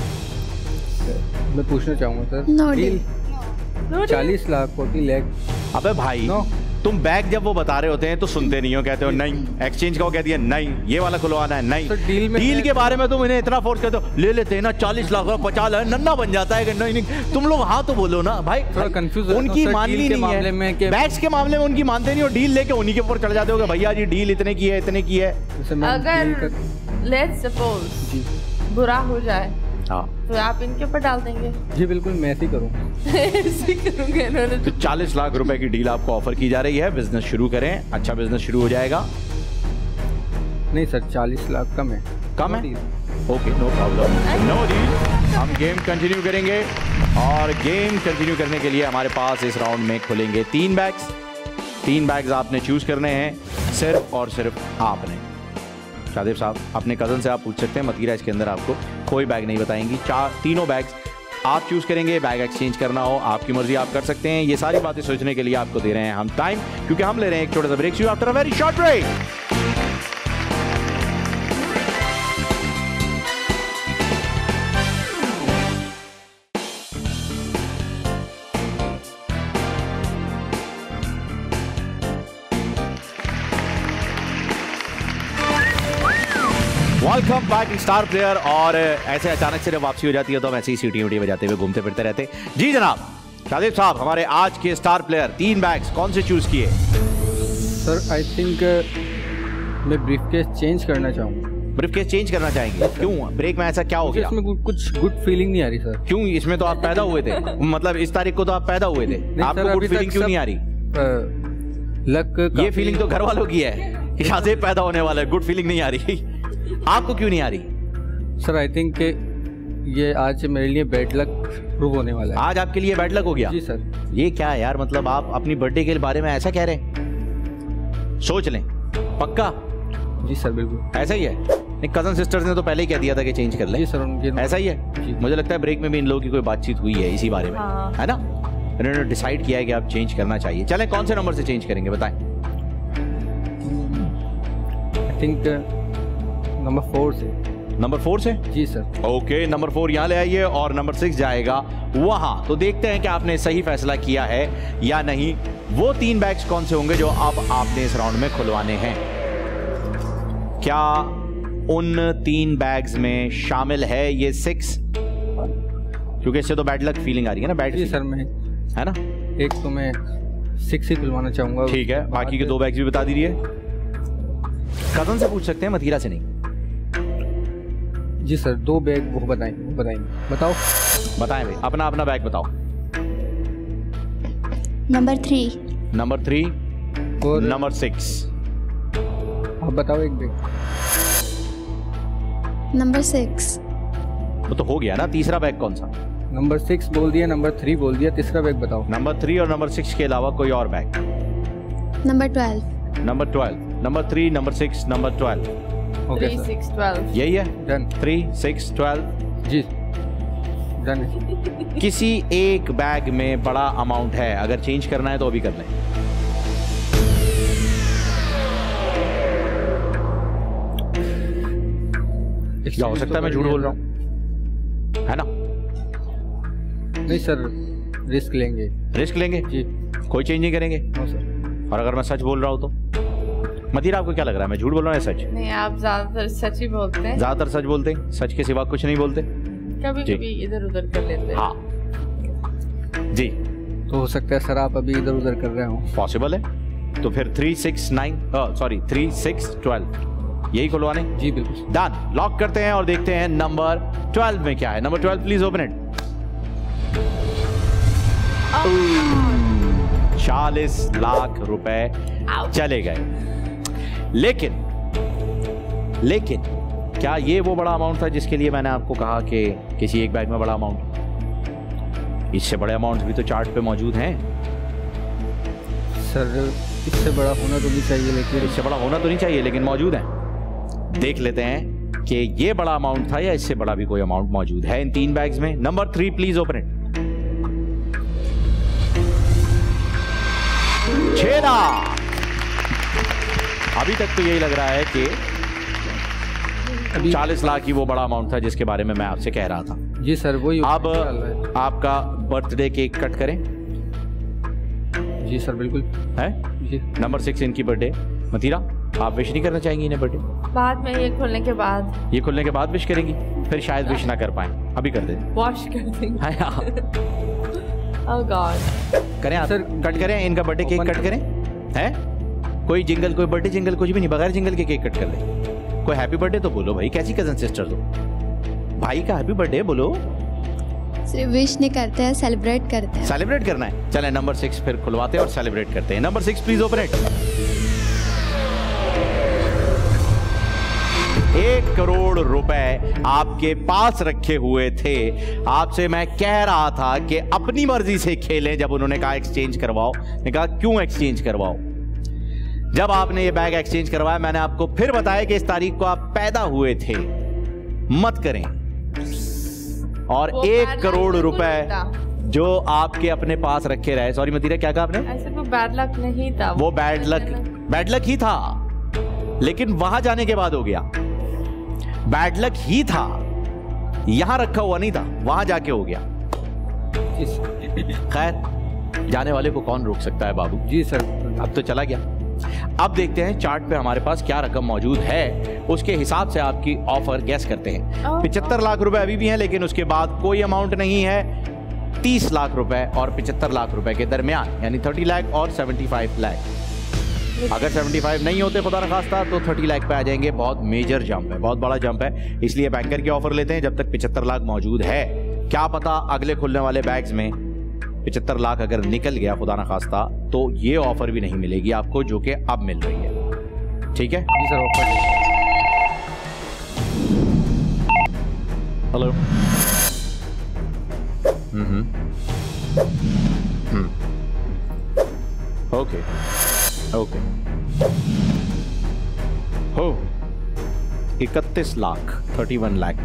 मैं पूछना चाहूंगा सर, No डील No चालीस लाख फोर्टी लाख। अबे भाई No. तुम बैग जब वो बता रहे होते हैं तो सुनते नहीं हो, कहते हो नहीं, एक्सचेंज का वो कहती है नहीं, ये वाला खुलवाना है नहीं। तो डील में डील है- के बारे में तुम इन्हें इतना फोर्स करते हो, ले लेते हैं ना चालीस लाख का, पचास लाख, नन्ना बन जाता है कि नहीं नहीं। तुम लोग हाँ तो बोलो ना भाई। थोड़ा confuse हो उनकी जाता हूं, सर, माननी डील के नहीं मामले है, में कि- बैग्स के मामले में उनकी मानते नहीं हो, डील लेके उन्हीं के ऊपर चढ़ जाते हो कि भैया जी डील इतने की है, इतने की है। जैसे मैं डील अगर कर- लेट्स सपोज जी बुरा हो जाए हाँ, तो आप इनके ऊपर डाल देंगे? जी बिल्कुल मैं ऐसे ही करूँ। ऐसे करूंगे इन्होंने तो चालीस लाख रुपए की डील आपको ऑफर की जा रही है। बिजनेस शुरू करें, अच्छा बिजनेस शुरू हो जाएगा। नहीं सर चालीस लाख कम है। कम है? Deal. Okay, no problem, no deal. हम गेम कंटिन्यू करेंगे, और गेम कंटिन्यू करने के लिए हमारे पास इस राउंड में खुलेंगे तीन बैग्स। तीन बैग्स आपने चूज करने हैं, सिर्फ और सिर्फ आपने। शादिब साहब, अपने कजन से आप पूछ सकते हैं, मतीरा इसके अंदर आपको कोई बैग नहीं बताएंगी। चार तीनों बैग्स आप चूज करेंगे। बैग एक्सचेंज करना हो आपकी मर्जी, आप कर सकते हैं। ये सारी बातें सोचने के लिए आपको दे रहे हैं हम टाइम, क्योंकि हम ले रहे हैं एक छोटा सा break. You after a very short break. Welcome back star player. और ऐसे अचानक से जब वापसी हो जाती है तो हम ऐसे ही सीटी वीटी बजाते हुए घूमते फिरते रहते। जी जनाब, शादिब साहब, हमारे आज के स्टार प्लेयर तीन बैग्स कौन से चूज किए? सर आई थिंक मैं ब्रीफकेस चेंज करना चाहूँगा। ब्रीफकेस चेंज करना चाहेंगे? क्यों? ब्रेक में ऐसा क्या हो गया? इसमें कुछ गुड फीलिंग नहीं आ रही सर। क्यों? इसमें तो आप पैदा हुए थे, मतलब इस तारीख को तो आप पैदा हुए थे, आपको गुड फीलिंग क्यों नहीं आ रही? लक ये फीलिंग तो घर वालों की है कि शादिब पैदा होने वाला है, गुड फीलिंग नहीं आ रही। आपको क्यों नहीं आ रही? सर आई थिंक ये आज मेरे लिए बैड लक प्रूव होने वाला है। आज आपके लिए बैड लक हो गया? जी सर। ये क्या है यार, मतलब आप अपनी बर्थडे के बारे में ऐसा कह रहे हैं? सोच लें, पक्का? जी सर बिल्कुल ऐसा ही है। नहीं, कजन सिस्टर्स ने तो पहले ही कह दिया था कि चेंज कर ले। जी सर उनके ऐसा ही है। जी। मुझे लगता है ब्रेक में भी इन लोगों की कोई बातचीत हुई है इसी बारे में, हाँ। है ना? इन्होंने डिसाइड किया है कि आप चेंज करना चाहिए। चलें, कौन से नंबर से चेंज करेंगे बताएं? आई थिंक नंबर फोर से। नंबर फोर से? जी सर। ओके, नंबर फोर यहाँ ले आइए और नंबर सिक्स जाएगा वहां। तो देखते हैं कि आपने सही फैसला किया है या नहीं। वो तीन बैग्स कौन से होंगे जो अब आपने इस राउंड में खुलवाने हैं? क्या उन तीन बैग्स में शामिल है ये सिक्स? क्योंकि इससे तो बैड लक फीलिंग आ रही है ना, बैड जी सर मैं है ना? एक तो मैं सिक्स ही खुलवाना चाहूंगा। ठीक है, बाकी के दो बैग्स भी बता दीजिए। कजन से पूछ सकते हैं, मथीरा से नहीं। जी सर, दो बैग वो बताएंगे वो बताएंगे बताओ। बताएं भाई, अपना अपना बैग बताओ। Number three. नंबर थ्री और नंबर सिक्स। आप अब बताओ एक बैग। Number six. वो तो हो गया ना, तीसरा बैग कौन सा? नंबर सिक्स बोल दिया, नंबर थ्री बोल दिया, तीसरा बैग बताओ। नंबर थ्री और नंबर सिक्स के अलावा कोई और bag? Number twelve. Number twelve, number three, number six, number twelve. Okay three sir, six twelve. यही है। Done three six twelve. जी, डन। किसी एक बैग में बड़ा अमाउंट है, अगर चेंज करना है तो अभी कर लें। क्या हो सकता है मैं झूठ बोल रहा हूं, है ना? नहीं सर, रिस्क लेंगे। रिस्क लेंगे जी। कोई चेंज नहीं करेंगे। No sir. और अगर मैं सच बोल रहा हूं तो? मदीरा, आपको क्या लग रहा है, मैं झूठ बोल रहा हूं या सच? नहीं, आप ज्यादातर सच ही बोलते हैं। ज्यादातर सच बोलते हैं, सच के सिवा कुछ नहीं बोलते। कभी जी। कभी इधर उधर कर लेते हैं। हाँ जी, तो हो सकता है सर आप अभी इधर उधर कर रहे हो। पॉसिबल है। तो फिर three six nine sorry three six twelve यही खुलवाने? जी बिल्कुल। डन। लॉक करते हैं और देखते हैं नंबर ट्वेल्व में क्या है। Number twelve please open it. चालीस लाख रुपए चले गए। लेकिन लेकिन क्या ये वो बड़ा अमाउंट था जिसके लिए मैंने आपको कहा कि किसी एक बैग में बड़ा अमाउंट? इससे बड़े अमाउंट भी तो चार्ट पे मौजूद हैं। सर इससे बड़ा होना तो नहीं चाहिए, लेकिन इससे बड़ा होना तो नहीं चाहिए लेकिन मौजूद है। देख लेते हैं कि ये बड़ा अमाउंट था या इससे बड़ा भी कोई अमाउंट मौजूद है इन तीन बैग्स में। Number three please open it. छह लाख। अभी तक तो यही लग रहा है कि चालीस लाख ही वो बड़ा अमाउंट था जिसके बारे में मैं आपसे कह रहा था। जी सर वही। अब आपका बर्थडे केक कट करें? जी सर बिल्कुल है। जी। नंबर सिक्स इनकी बर्थडे। मतीरा, आप विश नहीं करना चाहेंगी इन्हें बर्थडे? बाद में ये खोलने के बाद। ये खुलने के बाद विश करेंगी? फिर शायद विश ना कर पाए, अभी कर दे। वॉश कर देंगे। है हाँ। Oh God। करें आप? सर, कट करें इनका बर्थडे केक कट करें? हैं? कोई जिंगल, कोई बर्थडे जिंगल, कुछ भी नहीं, बगैर जिंगल के केक कट कर ले। कोई हैप्पी बर्थडे तो बोलो भाई, कैसी कजन सिस्टर हो? भाई का हैप्पी बर्थडे बोलो। सिर्फ विश नहीं करते हैं, सेलिब्रेट करते हैं। सेलिब्रेट करना है? चले नंबर सिक्स फिर खुलवाते हैं और सेलिब्रेट करते हैं। Number six please open it. एक करोड़ रुपए आपके पास रखे हुए थे। आपसे मैं कह रहा था कि अपनी मर्जी से खेलें। जब उन्होंने कहा एक्सचेंज करवाओ, मैंने कहा क्यों एक्सचेंज करवाओ? जब आपने ये बैग एक्सचेंज करवाया, मैंने आपको फिर बताया कि इस तारीख को आप पैदा हुए थे, मत करें। और वो एक bad करोड़ luck रुपए जो आपके अपने पास रखे रहे। सॉरी मतीरा, क्या कहा आपने? ऐसे वो बैड लक नहीं था। वो बैड लक, बैड लक ही था, लेकिन वहां जाने के बाद हो गया। बैड लक ही था, यहां रखा हुआ नहीं था, वहां जाके हो गया। खैर, जाने वाले को कौन रोक सकता है बाबू। जी सर। अब तो चला गया। अब देखते हैं चार्ट पे हमारे पास क्या रकम मौजूद है, उसके हिसाब से आपकी ऑफर गैस करते हैं। पिचहत्तर लाख रुपए अभी भी हैं, लेकिन उसके बाद कोई अमाउंट नहीं है। तीस लाख रुपए और पिचहत्तर लाख रुपए के दरमियान, यानी तीस लाख और पचहत्तर लाख। अगर पचहत्तर नहीं होते खुदा न खास्ता तो तीस लाख पे आ जाएंगे। बहुत मेजर जंप है, बहुत बड़ा जंप है, इसलिए बैंकर की ऑफर लेते हैं जब तक पचहत्तर लाख मौजूद है। क्या पता अगले खुलने वाले बैग्स में पचहत्तर लाख अगर निकल गया खुदा न खास्ता, तो ये ऑफर भी नहीं मिलेगी आपको जो कि अब मिल रही है। ठीक है जी sir. Offer hello. Hmm hmm okay okay हो इकतीस लाख थर्टी वन लाख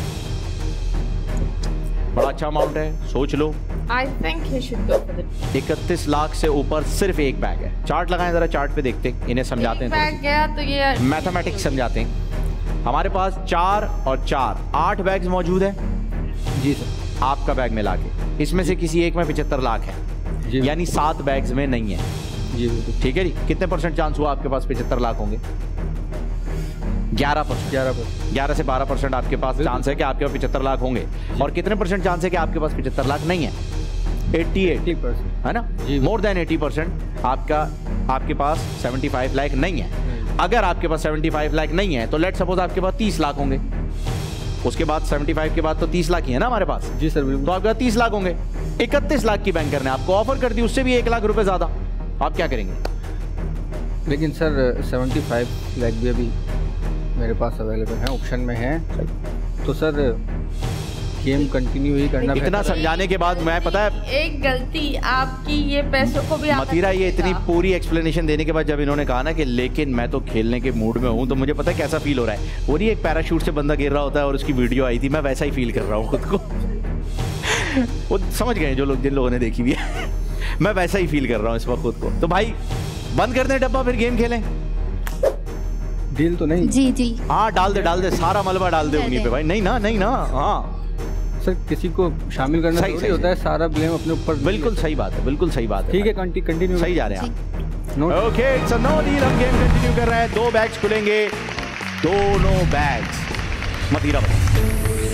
बड़ा अच्छा अमाउंट है, सोच लो। I think he should go for the इकतीस लाख से ऊपर सिर्फ एक बैग है। चार्ट लगाएं जरा, चार्ट पे देखते हैं, इन्हें समझाते एक हैं। बैग गया तो ये मैथमेटिक्स समझाते हैं। हमारे पास चार और चार आठ बैग्स मौजूद है। जी सर। आपका बैग मिला के इसमें से किसी एक में पचहत्तर लाख है, जी यानी सात बैग्स में नहीं है। जी बिल्कुल। ठीक है जी। कितने परसेंट चांस हुआ आपके पास पचहत्तर लाख होंगे? ग्यारह परसेंट। ग्यारह परसेंट। ग्यारह से बारह परसेंट आपके पास चांस है कि आपके पास पचहत्तर लाख होंगे। और कितने परसेंट चांस है कि आपके पास पचहत्तर लाख नहीं है? अट्ठासी परसेंट है ना? मोर देन अस्सी परसेंट आपका आपके पास पचहत्तर लाख नहीं है। अगर आपके पास पचहत्तर लाख नहीं है तो लेट सपोज आपके पास तीस लाख होंगे। उसके बाद पचहत्तर के बाद तो तीस लाख ही है ना हमारे पास। जी सर बिल्कुल। तो आपके पास तीस लाख होंगे। इकतीस लाख की बैंकर ने आपको ऑफर कर दी, उससे भी एक लाख रुपए ज्यादा। आप क्या करेंगे? लेकिन सर सेवेंटी फाइव लाख भी अभी मेरे पास अवेलेबल है, ऑप्शन में है। तो सर गेम कंटिन्यू ही करना। इतना समझाने के बाद मैं पता है एक गलती आपकी, ये पैसों को भी आप मतीरा, ये इतनी पूरी एक्सप्लेनेशन देने के बाद जब इन्होंने कहा ना कि लेकिन मैं तो खेलने के मूड में हूँ, तो मुझे पता है कैसा फील हो रहा है। वो नहीं एक पैराशूट से बंदा गिर रहा होता है और उसकी वीडियो आई थी, मैं वैसा ही फील कर रहा हूँ खुद को। वो समझ गए जो लोग, जिन लोगों ने देखी हुई है। मैं वैसा ही फील कर रहा हूँ इस वक्त खुद को। तो भाई बंद कर दें डब्बा, फिर गेम खेलें। डील तो नहीं? जी जी हाँ डाल दे, डाल दे, सारा मलबा डाल दे उन्हीं पे भाई। नहीं ना, नहीं ना। हाँ सर किसी को शामिल करना सही, थोड़ी सही, होता है, सारा ब्लेम अपने ऊपर। बिल्कुल सही बात है, बिल्कुल सही बात है। ठीक है, कंटिन्यू सही जा रहे हैं आप। No- okay it's a no deal. हम गेम कंटिन्यू कर रहे हैं। दो बैग्स खुलेंगे, दोनों बैग्स मतीरा बता।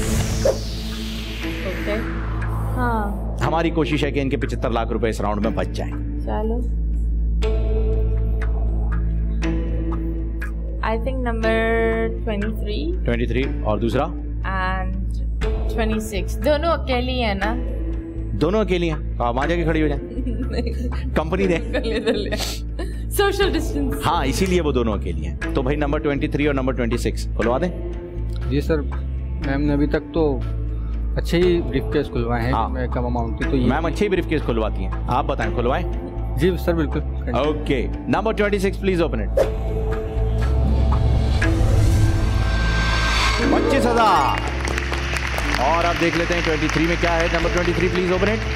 ओके हाँ हमारी कोशिश है कि इनके पचहत्तर लाख रुपए इस राउंड में बच जाएं। चलो। I think number twenty three twenty three और दूसरा एंड ट्वेंटी सिक्स दोनों अकेली है ना? दोनों अकेली हैं। आप वहां जाके खड़ी हो जाए, कंपनी दे। Social distance. हाँ इसीलिए वो दोनों अकेली हैं। तो भाई नंबर ट्वेंटी थ्री और नंबर ट्वेंटी सिक्स खुलवा दें। जी सर, मैम ने अभी तक तो अच्छे ही ब्रीफ केस खुलवाए हैं। हाँ। मैं कम अमाउंट की तो ये मैम अच्छे ही ब्रीफ केस खुलवाती हैं। आप बताएं, खुलवाएं? जी सर बिल्कुल। Okay number twenty six please open it. पच्चीस हजार। और अब देख लेते हैं ट्वेंटी थ्री में क्या है। Number twenty three please open it.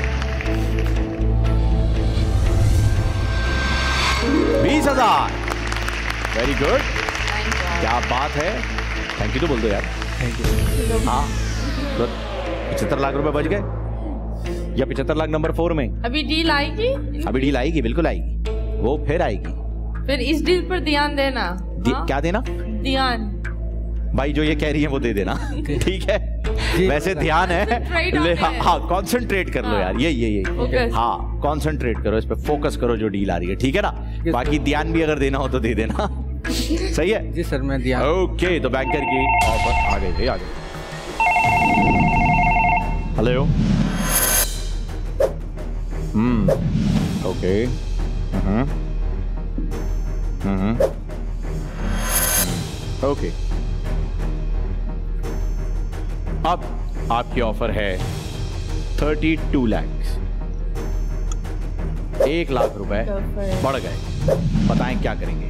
बीस हजार। वेरी गुड, क्या बात है। थैंक यू तो बोल दो यार। Thank you. हाँ तो पचहत्तर लाख रुपए बच गए, या पचहत्तर लाख नंबर फोर में। अभी डील आएगी? अभी डील आएगी, बिल्कुल आएगी, वो फिर आएगी। फिर इस डील पर ध्यान देना। दी, हाँ? क्या देना? ध्यान भाई जो ये कह रही है वो दे देना। ठीक है, वैसे ध्यान है। ले, हाँ, हाँ कॉन्सेंट्रेट कर लो यार, ये ये ये Focus. हाँ कॉन्सेंट्रेट करो, इस पे फोकस करो जो डील आ रही है। ठीक है ना? बाकी ध्यान भी अगर देना हो तो दे देना। सही है जी सर, मैं ध्यान। ओके तो बैंकर की ऑफर आ गई भाई, आ गई। Hello. Hmm okay hmm hmm okay अब आपकी ऑफर है थर्टी टू लैक्स। एक लाख रुपए बढ़ गए। बताएं क्या करेंगे?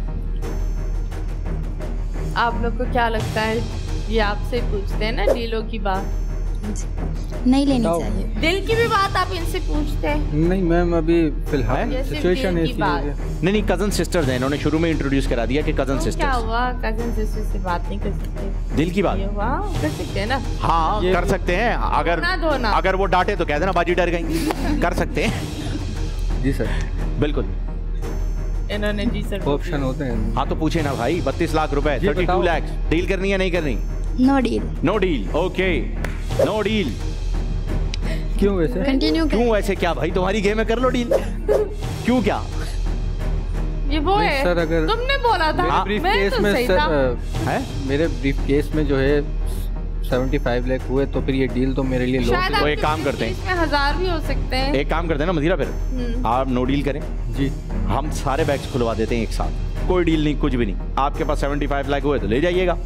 आप लोग को क्या लगता है? ये आपसे पूछते हैं ना डीलों की बात। नहीं लेनी बताओ। चाहिए। दिल की भी बात आप इनसे पूछते हैं? नहीं मैम, अभी फिलहाल जैसे सिचुएशन दिल की ऐसी बात। है। नहीं नहीं कजन सिस्टर्स हैं, इन्होंने शुरू में इंट्रोड्यूस करा दिया कि कजन तो क्या सिस्टर्स। हुआ? कजन सिस्टर से बात नहीं कर सकते? दिल की बात। ये हुआ, कर सकते हैं ना? हाँ ये- कर सकते हैं, अगर धोना धोना। अगर वो डांटे तो कह देना बाजी डर गई। कर सकते हैं जी सर, बिल्कुल। इन्होंने जी सर ऑप्शन होते हैं। हाँ तो पूछे ना भाई। बत्तीस लाख रुपए, जी, थर्टी टू बताओ। लैक्स। डील करनी है नहीं करनी? No deal. No deal. Okay no deal. क्यों वैसे? कंटिन्यू क्यों ऐसे? क्या भाई तुम्हारी गेम में कर लो डील। क्यों क्या? ये वो नहीं, है सर, अगर तुमने बोला था। मेरे ब्रीफ मैं केस तो में सही सर, था। अ, है मेरे ब्रीफ केस में जो है पचहत्तर लाख हुए, तो फिर ये डील तो मेरे लिए लॉस शायद तो आपके एक काम करते हैं। इसमें हजार भी हो सकते हैं। एक काम करते हैं ना मदीरा, फिर हम्म। आप नो डील करें। जी। हम सारे बैग्स खुलवा देते हैं एक साथ, कोई डील नहीं, कुछ भी नहीं। आपके पास पचहत्तर लाख हुए तो ले जाइएगा।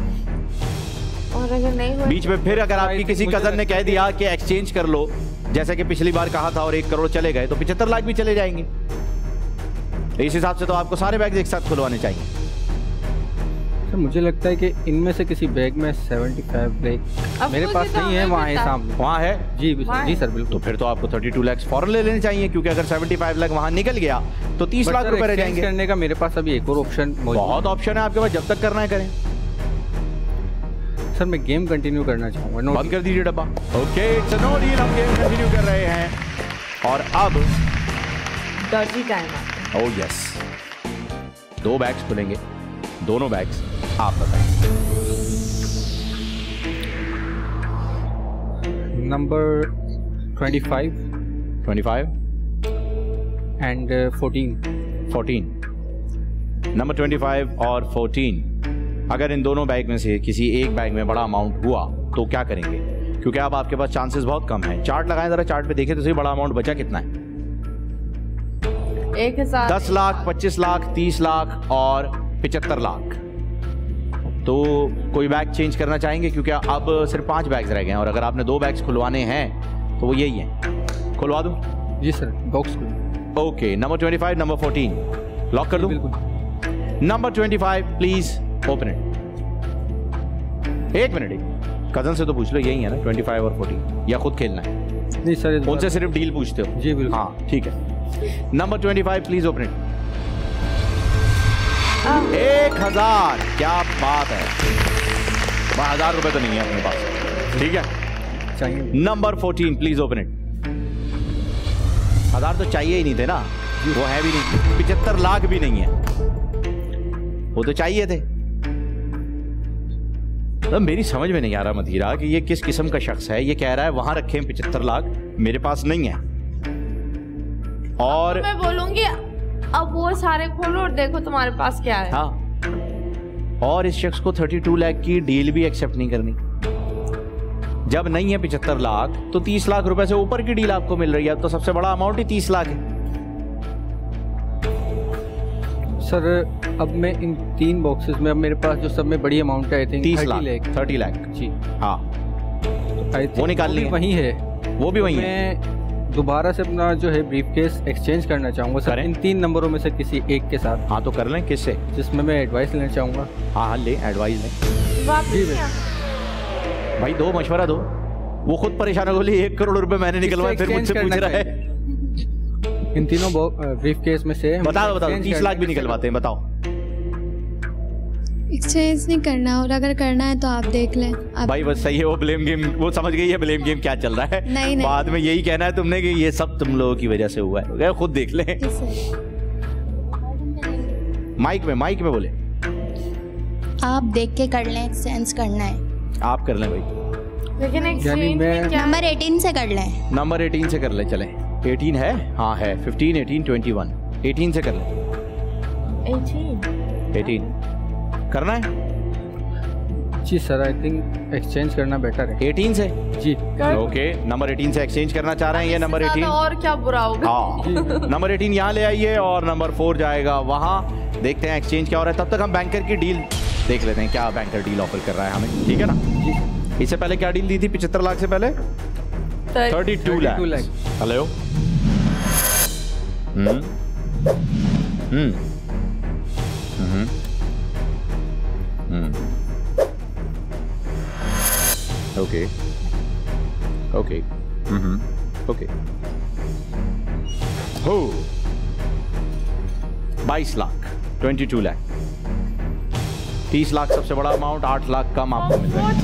और अगर नहीं हुआ बीच में फिर अगर आपकी किसी मुझे कजन ने लगता कह है दिया कि एक्सचेंज कर लो, जैसा कि पिछली बार कहा था, और एक करोड़ चले गए, तो पचहत्तर लाख भी चले जाएंगे। इस हिसाब से तो आपको सारे बैग एक साथ खुलवाने चाहिए। सर मुझे लगता है कि इनमें से किसी बैग में पचहत्तर लाख अब मेरे मुझे पास तो नहीं है, हमें वहाँ है पता। सामने। वहां है। जी वहाँ जी है। सर तो बिल्कुल। फिर तो आपको बत्तीस लाख फौरन ले लेने चाहिए, क्योंकि अगर पचहत्तर लाख वहां निकल गया तो तीस बट लाख सर, रुपए रह exchange जाएंगे। करने का मेरे पास अभी एक और ऑप्शन मौजूद बहुत ऑप्शन है आपके पास, जब तक करना है करें। है। सर मैं गेम कंटिन्यू करना चाहूँगा। नो बंद कर दीजिए डब्बा। Okay it's a no deal. हम गेम कंटिन्यू कर रहे हैं और अब डॉजी टाइम आता है। ओह यस, दो बैग्स खुलेंगे, दोनों बैग्स आप बताएं। Number twenty five twenty five and fourteen. Fourteen. Number twenty five और फोर्टीन, अगर इन दोनों बैग में से किसी एक बैग में बड़ा अमाउंट हुआ तो क्या करेंगे? क्योंकि अब आपके पास चांसेस बहुत कम हैं। चार्ट लगाएं जरा, चार्ट पे देखें तो सही बड़ा अमाउंट बचा कितना है। एक हजार दस लाख, पच्चीस लाख, तीस लाख और पिचहत्तर लाख। तो कोई बैग चेंज करना चाहेंगे क्योंकि अब सिर्फ पांच बैग्स रह गए हैं और अगर आपने दो बैग्स खुलवाने हैं तो वो यही हैं। खुलवा दूं? जी सर, बॉक्स खुल। Okay, number twenty five, number fourteen lock कर दूं? बिल्कुल। Number twenty five please open it. एक मिनट, एक कजन से तो पूछ लो, यही है ना ट्वेंटी फाइव और फोर्टीन, या खुद खेलना है? नहीं सर, उनसे सिर्फ डील पूछते हो? जी बिल्कुल। हाँ ठीक है। Number twenty five please open it. एक हजार, क्या बात है। हजार रुपए तो नहीं है अपने पास, ठीक है। चाहिए। Number fourteen please open it. हजार तो चाहिए ही नहीं थे ना, वो है भी नहीं। पिचहत्तर लाख भी नहीं है, वो तो चाहिए थे। तो मेरी समझ में नहीं आ रहा मधीरा कि ये किस किस्म का शख्स है। ये कह रहा है वहां रखे हैं पिचहत्तर लाख, मेरे पास नहीं है। और मैं बोलूंगी अब वो सारे खोलो और देखो तुम्हारे पास क्या है। हाँ, और इस शख्स को बत्तीस लाख की डील भी एक्सेप्ट नहीं करनी। जब नहीं है पिचहत्तर लाख तो तीस लाख रुपए से ऊपर की डील आपको मिल रही है, तो सबसे बड़ा अमाउंट ही तीस लाख है। सर अब मैं इन तीन बॉक्सेस में, अब मेरे पास जो सब में बड़ी अमाउंट है आई थिंक तीस लाख, तीस लाख जी हाँ, आई वो निकालनी है। वही है, वो भी वही है। मैं दोबारा से अपना जो है ब्रीफकेस एक्सचेंज करना चाहूंगा सर, इन तीन नंबरों में से किसी एक के साथ। हाँ तो कर लें, किससे? जिसमें मैं एडवाइस लेना चाहूंगा। हाँ हाँ ले, एडवाइस लें। वापस भाई दो, मशवरा दो। वो खुद परेशान हो बोली एक करोड़ रुपए मैंने निकलवाए, फिर मुझसे पूछ रहा है। इन तीनों ब्रीफकेस में से बताओ बताओ, तीस लाख भी निकलवाते हैं, बताओ। एक्सचेंज नहीं करना, और अगर करना है तो आप देख लें। आप भाई बस सही है, वो ब्लेम गेम, वो समझ गई है ब्लेम गेम क्या चल रहा है। नहीं, नहीं। बाद में यही कहना है तुमने कि ये सब तुम लोगों की वजह से हुआ है, खुद देख लें। माइक में, माइक में बोले। आप देख के कर लें, एक्सचेंज करना है आप कर लें भाई, लेकिन एक्सचेंज में क्या? नंबर अठारह से कर लें। नंबर अठारह से कर ले, चलें। अठारह है? हाँ है, पंद्रह, अठारह, इक्कीस। अठारह से कर लें। अठारह अठारह करना है? जी सर, आई थिंक एक्सचेंज करना बेटर है। अठारह से जी ओके, नंबर अठारह से एक्सचेंज करना चाह रहे हैं ये नंबर अठारह। और क्या बुरा होगा। हाँ, नंबर अठारह यहाँ ले आइए और नंबर फोर जाएगा वहाँ। देखते हैं एक्सचेंज क्या हो रहा है, तब तक हम बैंकर की डील देख लेते हैं, क्या बैंकर डील ऑफर कर रहा है हमें, ठीक है ना। इससे पहले क्या डील दी थी पिचहत्तर लाख से पहले? Thirty two lakh. Hello. Hmm hmm hmm hmm okay okay hmm okay. हो बाईस लाख, ट्वेंटी टू लाख। तीस लाख सबसे बड़ा अमाउंट, आठ लाख कम आपको मिल रहा है।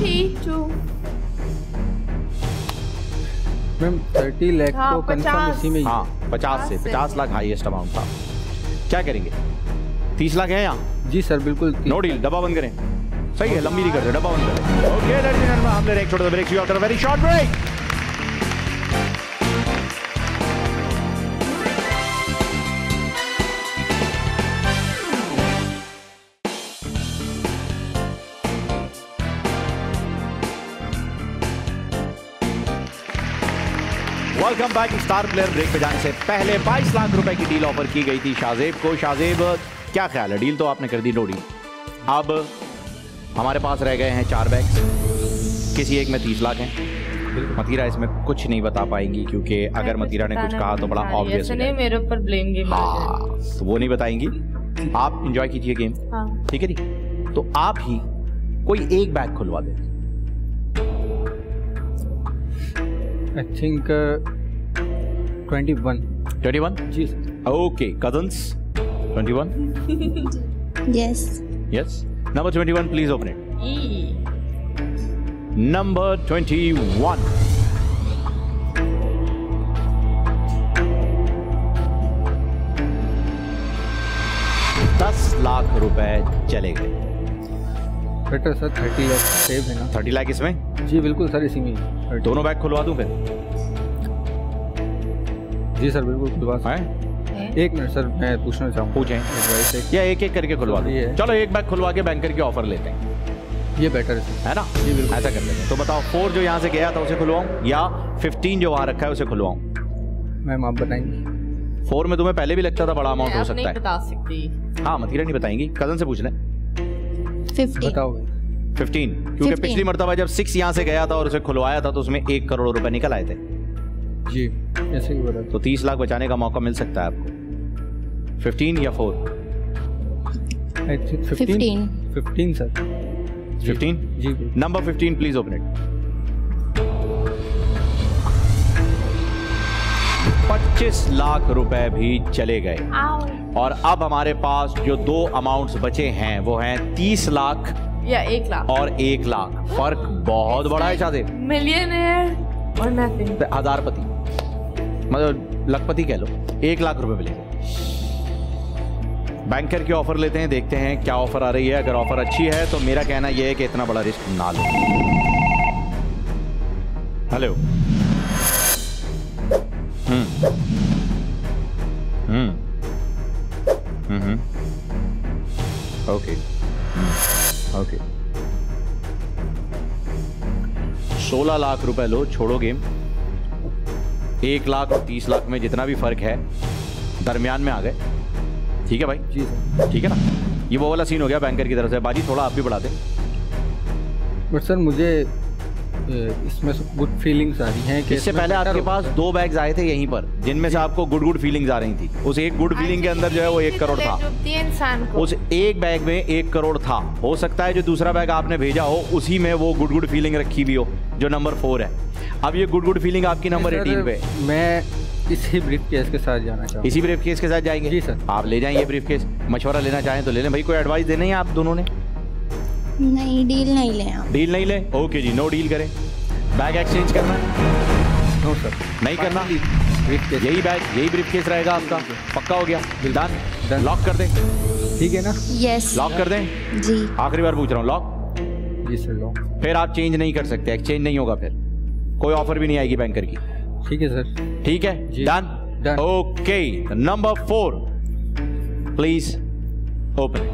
मैम थर्टी लाख हाँ, तो कंफर्म इसी में ही। हाँ पचास से, पचास लाख हाईएस्ट अमाउंट था। क्या करेंगे? तीस लाख है यहाँ? जी सर बिल्कुल। नो डील, डब्बा बंद करें। सही है, लंबी नहीं करते, डब्बा बंद करें। ओके लेडीज एंड जेंटलमैन, हम ले रहे हैं एक छोटा सा break after a very short break. Welcome back. Star player break पे जाने से पहले बाईस लाख रुपए की डील ऑफर की गई थी शाहजेब को। शाहजेब क्या ख्याल है? डील तो आपने कर दी, नो डील। अब हमारे पास रह गए हैं चार बैग्स, किसी एक में तीस लाख हैं। मतीरा इसमें कुछ नहीं बता पाएंगी क्योंकि अगर मतीरा ने कुछ कहा तो बड़ा ऑब्वियस है। मेरे ऊपर ब्लेम गेम। हाँ तो वो नहीं बताएंगी। आप एंजॉय कीजिए गेम, ठीक है जी। तो आप ही कोई एक बैग खुलवा दे। I think twenty one. Twenty one जी okay. Cousins twenty one? Yes yes. Number twenty one please open it. Number twenty one. दस लाख रुपए चले गए। Better sir, thirty lakh save है ना? थर्टी लाख इसमें? जी बिल्कुल सर, इसी में। दोनों बैग खुलवा दूं फिर? जी सर बिल्कुल खुलवा सकते। एक मिनट सर, मैं पूछना चाहूँगा। पूछें या एक एक करके खुलवा दूं? चलो एक बैग खुलवा के बैंकर के ऑफर लेते हैं, ये बेटर है ना? जी बिल्कुल, ऐसा कर लेते हैं। तो बताओ, फोर जो यहाँ से गया था उसे खुलवाऊं या फिफ्टीन जो वहाँ रखा है उसे खुलवाऊं? मैम आप बताएंगे। फोर में तुम्हें पहले भी लगता था बड़ा अमाउंट मैं हो अब सकता नहीं है। बता सकती। हाँ मतीरा नहीं बताएंगी, कजन से पूछ लें। फिफ्टी। बताओ। फिफ्टीन, क्योंकि फिफ्टीन। पिछली मर्तबा जब सिक्स यहाँ से गया था और उसे खुलवाया था तो उसमें एक करोड़ रुपए निकल आए थे। जी ऐसे ही बोला। तो तीस लाख बचाने का मौका मिल सकता है आपको। फिफ्टीन या four? I think fifteen. Fifteen sir. Fifteen? जी। Number fifteen please open it. पच्चीस लाख रुपए भी चले गए और अब हमारे पास जो दो अमाउंट्स बचे हैं वो हैं तीस लाख या एक लाख और एक लाख। फर्क बहुत बड़ा है शादी। मिलियनेयर और नथिंग। हजारपति मतलब लखपति कह लो। एक लाख रुपए मिले। बैंकर की ऑफर लेते हैं, देखते हैं क्या ऑफर आ रही है। अगर ऑफर अच्छी है तो मेरा कहना यह है कि इतना बड़ा रिस्क ना लो। Hello. Hmm hmm hmm okay okay. सोलह लाख रुपए लो, छोड़ो गेम। एक लाख और तीस लाख में जितना भी फर्क है दरमियान में आ गए। ठीक है भाई? जी सर। ठीक है ना? ये वो वाला सीन हो गया बैंकर की तरफ से। बाजी थोड़ा आप भी बढ़ा दें। बट सर मुझे इसमें गुड फीलिंग्स आ रही हैं कि इससे पहले आपके पास दो बैग्स आए थे यहीं पर जिनमें से आपको गुड गुड फीलिंग्स आ रही थी। उस एक गुड फीलिंग के अंदर जो है वो एक करोड़ था। इंसान को उस एक बैग में एक करोड़ था। हो सकता है जो दूसरा बैग आपने भेजा हो उसी में वो गुड गुड फीलिंग रखी हुई हो जो नंबर फोर है। अब ये गुड गुड फीलिंग आपकी नंबर एटीन पे। मैं इसी ब्रीफ केस के साथ जाना चाहूँ। इसी ब्रीफ केस के साथ जाएंगे? जी सर। आप ले जाएंगे ब्रीफ केस। मशवरा लेना चाहें तो ले लें भाई। कोई एडवाइस देना है आप दोनों ने? नहीं, डील नहीं ले आप। डील नहीं ले? ओके जी, नो डील करें। बैग एक्सचेंज करना है? No sir. नहीं करना? Briefcase. यही बैग यही ब्रीफ केस रहेगा आपका। पक्का हो गया? डन? Done. लॉक कर दें? ठीक है ना? यस। लॉक कर दें? जी। आखिरी बार पूछ रहा हूँ, लॉक? जी सर लॉक। फिर आप चेंज नहीं कर सकते, एक्सचेंज नहीं होगा, फिर कोई ऑफर भी नहीं आएगी बैंकर की। ठीक है सर। ठीक है? जी। Done? Done. Okay. Number four please open.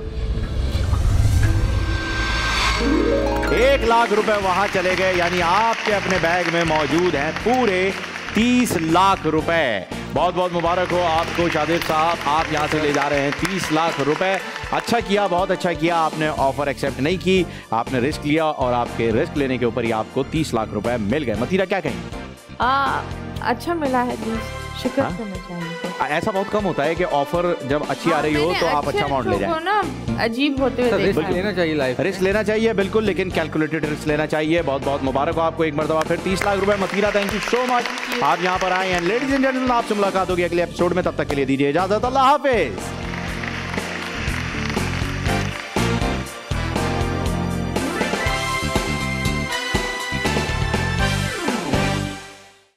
एक लाख रुपए वहां चले गए, यानी आपके अपने बैग में मौजूद हैं पूरे तीस लाख रुपए। बहुत बहुत मुबारक हो आपको शादिब साहब, आप यहां से ले जा रहे हैं तीस लाख रुपए। अच्छा किया, बहुत अच्छा किया। आपने ऑफर एक्सेप्ट नहीं की, आपने रिस्क लिया और आपके रिस्क लेने के ऊपर ही आपको तीस लाख रुपए मिल गए। मतीरा क्या कहेंगे? आ, अच्छा मिला है जी, शुक्र हाँ? करना चाहिए। ऐसा बहुत कम होता है कि ऑफर जब अच्छी आ रही हो तो आप अच्छा अमाउंट ले जाएं। ना अजीब होते हुए रिस्क देखा है। लेना चाहिए लाइफ। रिस्क लेना चाहिए बिल्कुल, लेकिन कैलकुलेटेड रिस्क लेना चाहिए। बहुत बहुत मुबारक हो आपको एक मरतबा फिर तीस लाख रुपए। मतीरा थैंक यू सो मच, आप यहाँ पर आए हैं। लेडीज एंड जेंटलमैन, आपसे मुलाकात होगी अगले एपिसोड में। तब तक के लिए दीजिए इजाजत। अल्लाह हाफिज।